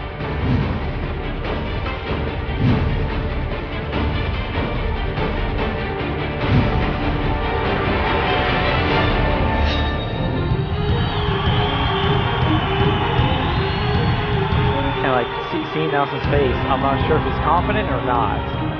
Speaker 16: Seeing Nelson's face, I'm not sure if he's confident or not.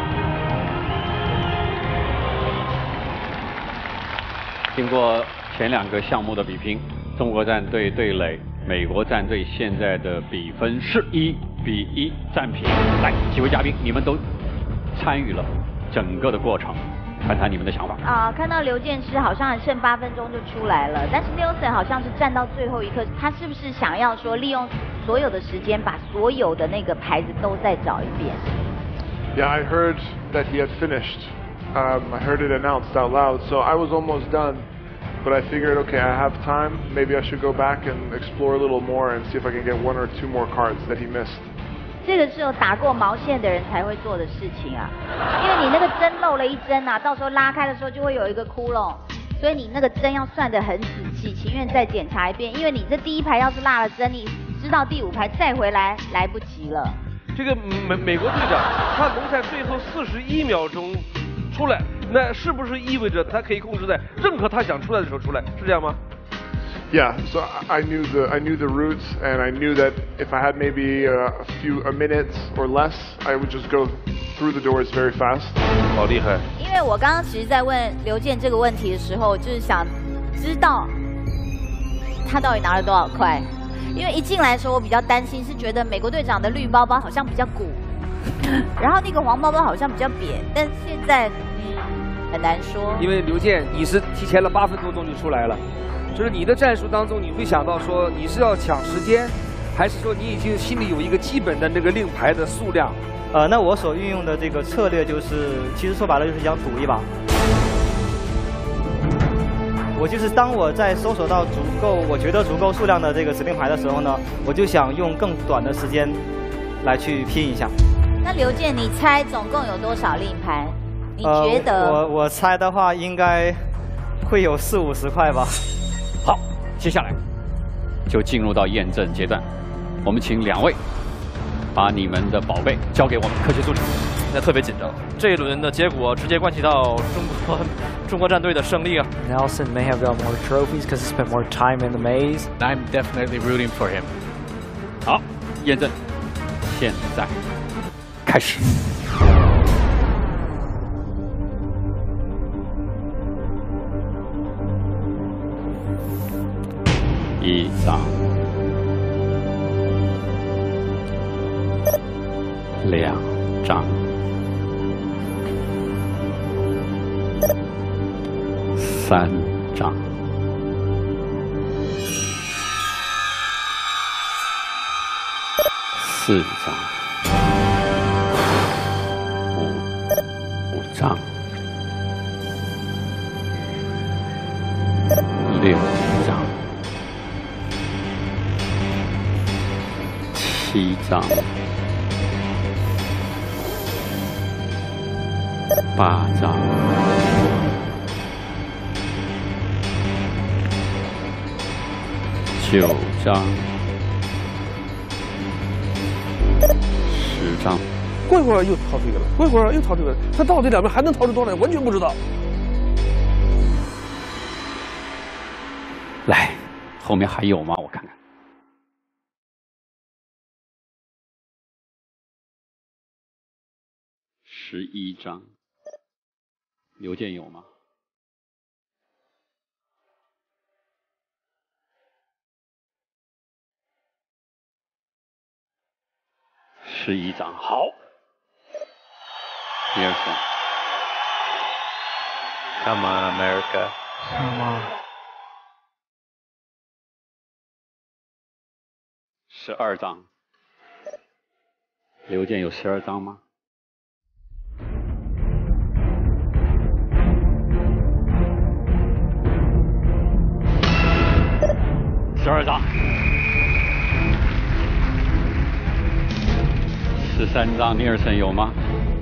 Speaker 1: 经过前2个项目的比拼，中国战队对垒，美国战队现在的比分是1比1战平。来，几位嘉宾，你们都参与了整个的过程，谈谈你们的想法。
Speaker 15: 看到刘健师好像剩8分钟就出来了，但是 Nielsen 好像是站到最后一刻，他是不是想要说利用所有的时间把所有的那个牌子都再找一遍？
Speaker 5: Yeah, I heard that he had finished. I heard it announced out loud, so I was almost done. But I figured, okay, I have time. Maybe I should go back and explore a little more and see if I can get 1 or 2 more cards that he missed.
Speaker 15: 这个是有打过毛线的人才会做的事情啊，因为你那个针漏了1针啊，到时候拉开的时候就会有一个窟窿，所以你那个针要算得很仔细，情愿再检查一遍，因为你这第1排要是落了针，你知道第5排再回来来不及了。
Speaker 13: 这个美国队长他能在最后41秒钟出来，那是不是意味着他可以控制在任何他想出来的时候出来？是这样吗？
Speaker 5: Yeah, so I knew the routes, and I knew that if I had maybe a minute or less, I would just go through the doors very fast.
Speaker 13: 好厉害！
Speaker 15: 因为我刚刚其实在问刘健这个问题的时候，就是想知道他到底拿了多少块。因为一进来的时候，我比较担心，是觉得美国队长的绿包包好像比较鼓，然后那个黄包包好像比较扁，但现在很难说。
Speaker 9: 因为刘健你是提前了8分多钟就出来了。 就是你的战术当中，你会想到说你是要抢时间，还是说你已经心里有一个基本的那个令牌的数量？
Speaker 16: 那我所运用的这个策略就是，其实说白了就是想赌一把。我就是当我在搜索到我觉得足够数量的这个指令牌的时候呢，我就想用更短的时间来去拼一下。
Speaker 15: 那刘健，你猜总共有多少令牌？你觉得？
Speaker 16: 我猜的话，应该会有40、50块吧。
Speaker 1: 好，接下来就进入到验证阶段，我们请2位把你们的宝贝交给我们科学助理。
Speaker 7: 现在特别紧张，这一轮的结果直接关系到中国战队的胜利啊。
Speaker 3: Nelson may have got more trophies because he spent more time in the maze.
Speaker 21: I'm definitely rooting for him.
Speaker 1: 好，验证，现在开始。1张，2张，3张，4张，5张，6张，7张，8张，9张，10张。
Speaker 4: 过一会儿又掏出一个了，过一会儿又掏出一个了，他到底两边还能掏出多少？完全不知道。
Speaker 1: 来，后面还有吗？我看看。11张，刘健有吗？11张，好。第二次
Speaker 21: Come on, America.
Speaker 3: Come on.
Speaker 1: 12张，刘健有12张吗？12张，13张，尼尔森有吗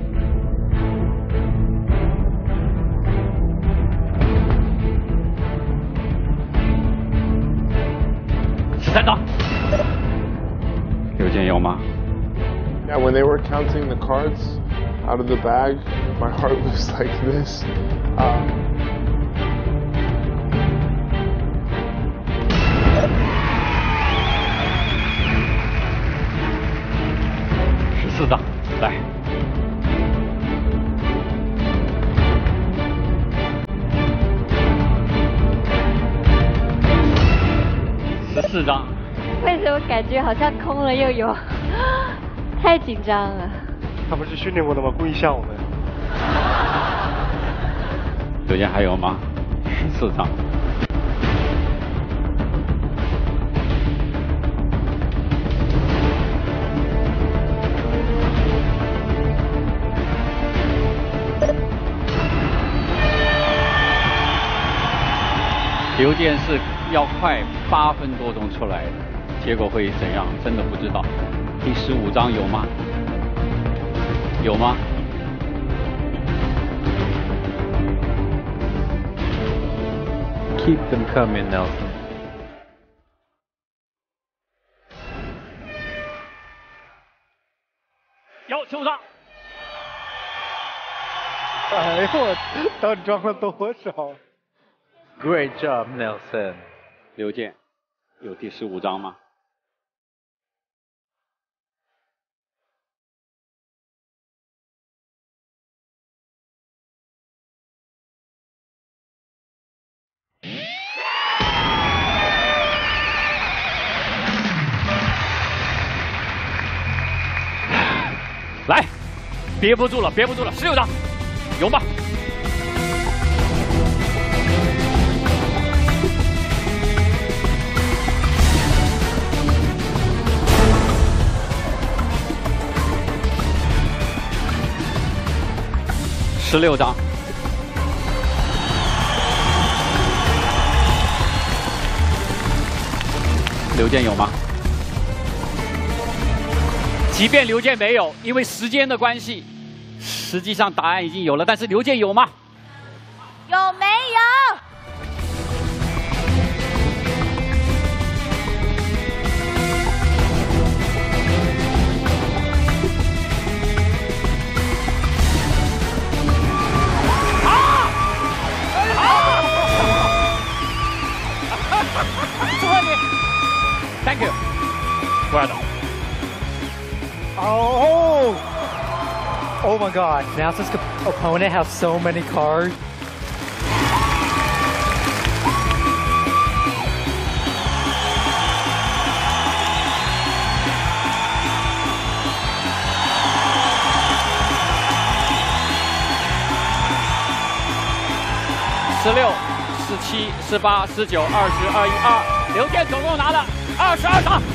Speaker 1: ？13张，刘健有吗？
Speaker 5: Yeah, when they were counting the cards out of the bag, my heart was like this. 14张，来。14张。
Speaker 8: 为什么感觉好像空了又有？太紧张了。
Speaker 14: 他不是训练过的吗？故意吓我们。
Speaker 1: 刘健还有吗？14张。刘健是要快8分多钟出来的，结果会怎样？真的不知道。第15张有吗？有吗？
Speaker 21: Keep them coming, Nelson.
Speaker 1: 有15张。
Speaker 14: 哎呦我，到底装了多少？
Speaker 21: Great job, Nelson.
Speaker 1: 刘健有第15张吗？来，憋不住了，憋不住了，16张，有吗？ 16张，刘健有吗？即便刘健没有，因为时间的关系，实际上答案已经有了。但是刘健有吗？
Speaker 15: 有没有？
Speaker 1: Thank you. Well done.
Speaker 3: Oh my God. Now this opponent has so many cards.
Speaker 1: 16、17、18、19、20、21、22，刘健总共拿了22场。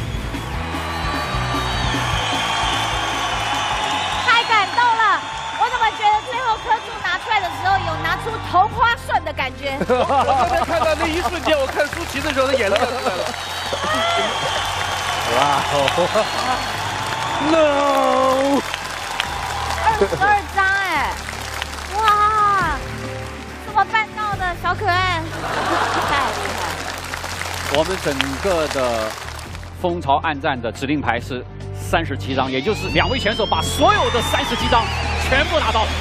Speaker 15: 太感动了！我怎么觉得最后颗珠拿出来的时候，有拿出同花顺的感觉？
Speaker 9: 我刚才看到那一瞬间，我看舒淇的时候，她眼泪就出来了。
Speaker 1: 哇
Speaker 15: 哦 ！No！ 22张哎！哇！怎么办到的，小可爱？太厉害了！
Speaker 1: 我们整个的蜂巢暗战的指令牌是37张，也就是2位选手把所有的37张全部拿到了。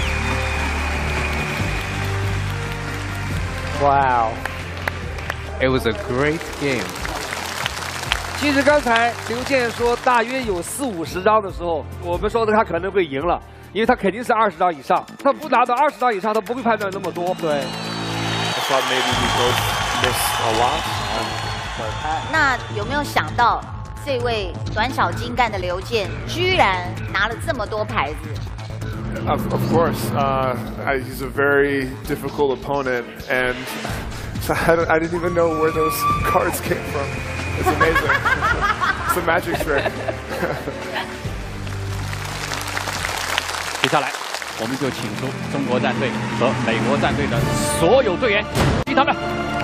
Speaker 21: Wow. It was a great game.
Speaker 9: 其实刚才刘健说大约有40-50张的时候，我们说的他可能会赢了，因为他肯定是20张以上，他不拿到20张以上，他不会判断那么多。对。
Speaker 5: I thought maybe we both missed a lot.
Speaker 15: 那有没有想到这位短小精干的刘健，居然拿了这么多牌子
Speaker 5: ？Of course, he's a very difficult opponent, and so I didn't even know where those cards came from. It's amazing. It's a magic trick.
Speaker 1: 接下来，我们就请出中国战队和美国战队的所有队员，请他们。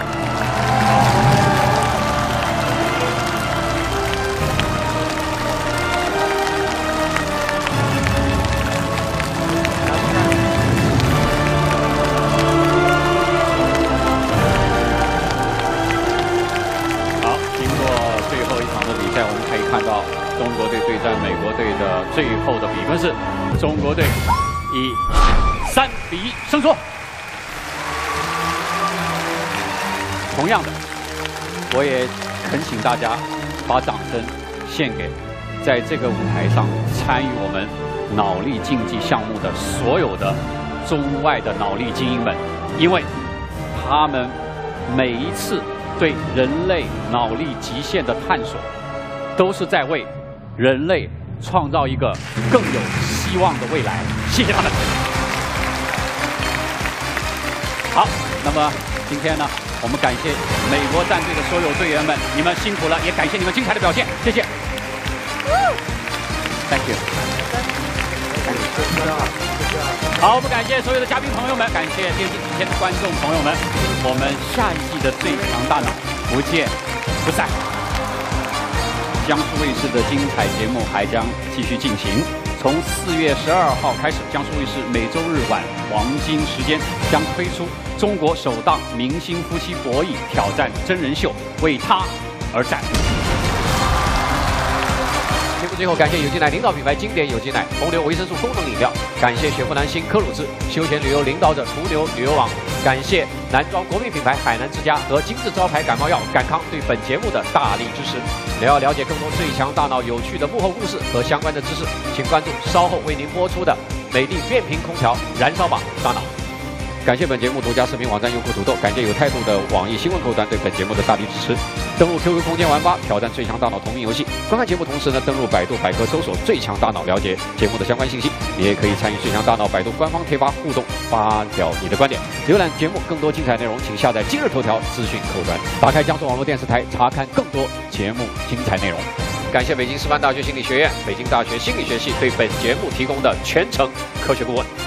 Speaker 1: 中国队对战美国队的最后的比分是，中国队以3比1胜出。同样的，我也恳请大家把掌声献给在这个舞台上参与我们脑力竞技项目的所有的中外的脑力精英们，因为他们每一次对人类脑力极限的探索，都是在为人类创造一个更有希望的未来。谢谢他们。好，那么今天呢，我们感谢美国战队的所有队员们，你们辛苦了，也感谢你们精彩的表现，谢谢。Thank you。好，我们感谢所有的嘉宾朋友们，感谢电视机前的观众朋友们，我们下一季的最强大脑不见不散。江苏卫视的精彩节目还将继续进行。从4月12号开始，江苏卫视每周日晚黄金时间将推出中国首档明星夫妻博弈挑战真人秀《为他而战》。节目最后，感谢有机奶领导品牌经典有机奶、红牛维生素功能饮料，感谢雪佛兰新科鲁兹休闲旅游领导者途牛旅游网，感谢男装国民品牌海南之家和精致招牌感冒药感康对本节目的大力支持。要了解更多最强大脑有趣的幕后故事和相关的知识，请关注稍后为您播出的美丽变频空调燃烧吧大脑。感谢本节目独家视频网站优酷土豆，感谢有态度的网易新闻客户端对本节目的大力支持。登录 QQ 空间玩吧，挑战最强大脑同名游戏。观看节目同时呢，登录百度百科搜索最强大脑，了解节目的相关信息。你也可以参与最强大脑百度官方贴吧互动，发表你的观点。浏览节目更多精彩内容，请下载今日头条资讯客户端，打开江苏网络电视台，查看更多节目精彩内容。感谢北京师范大学心理学院、北京大学心理学系对本节目提供的全程科学顾问。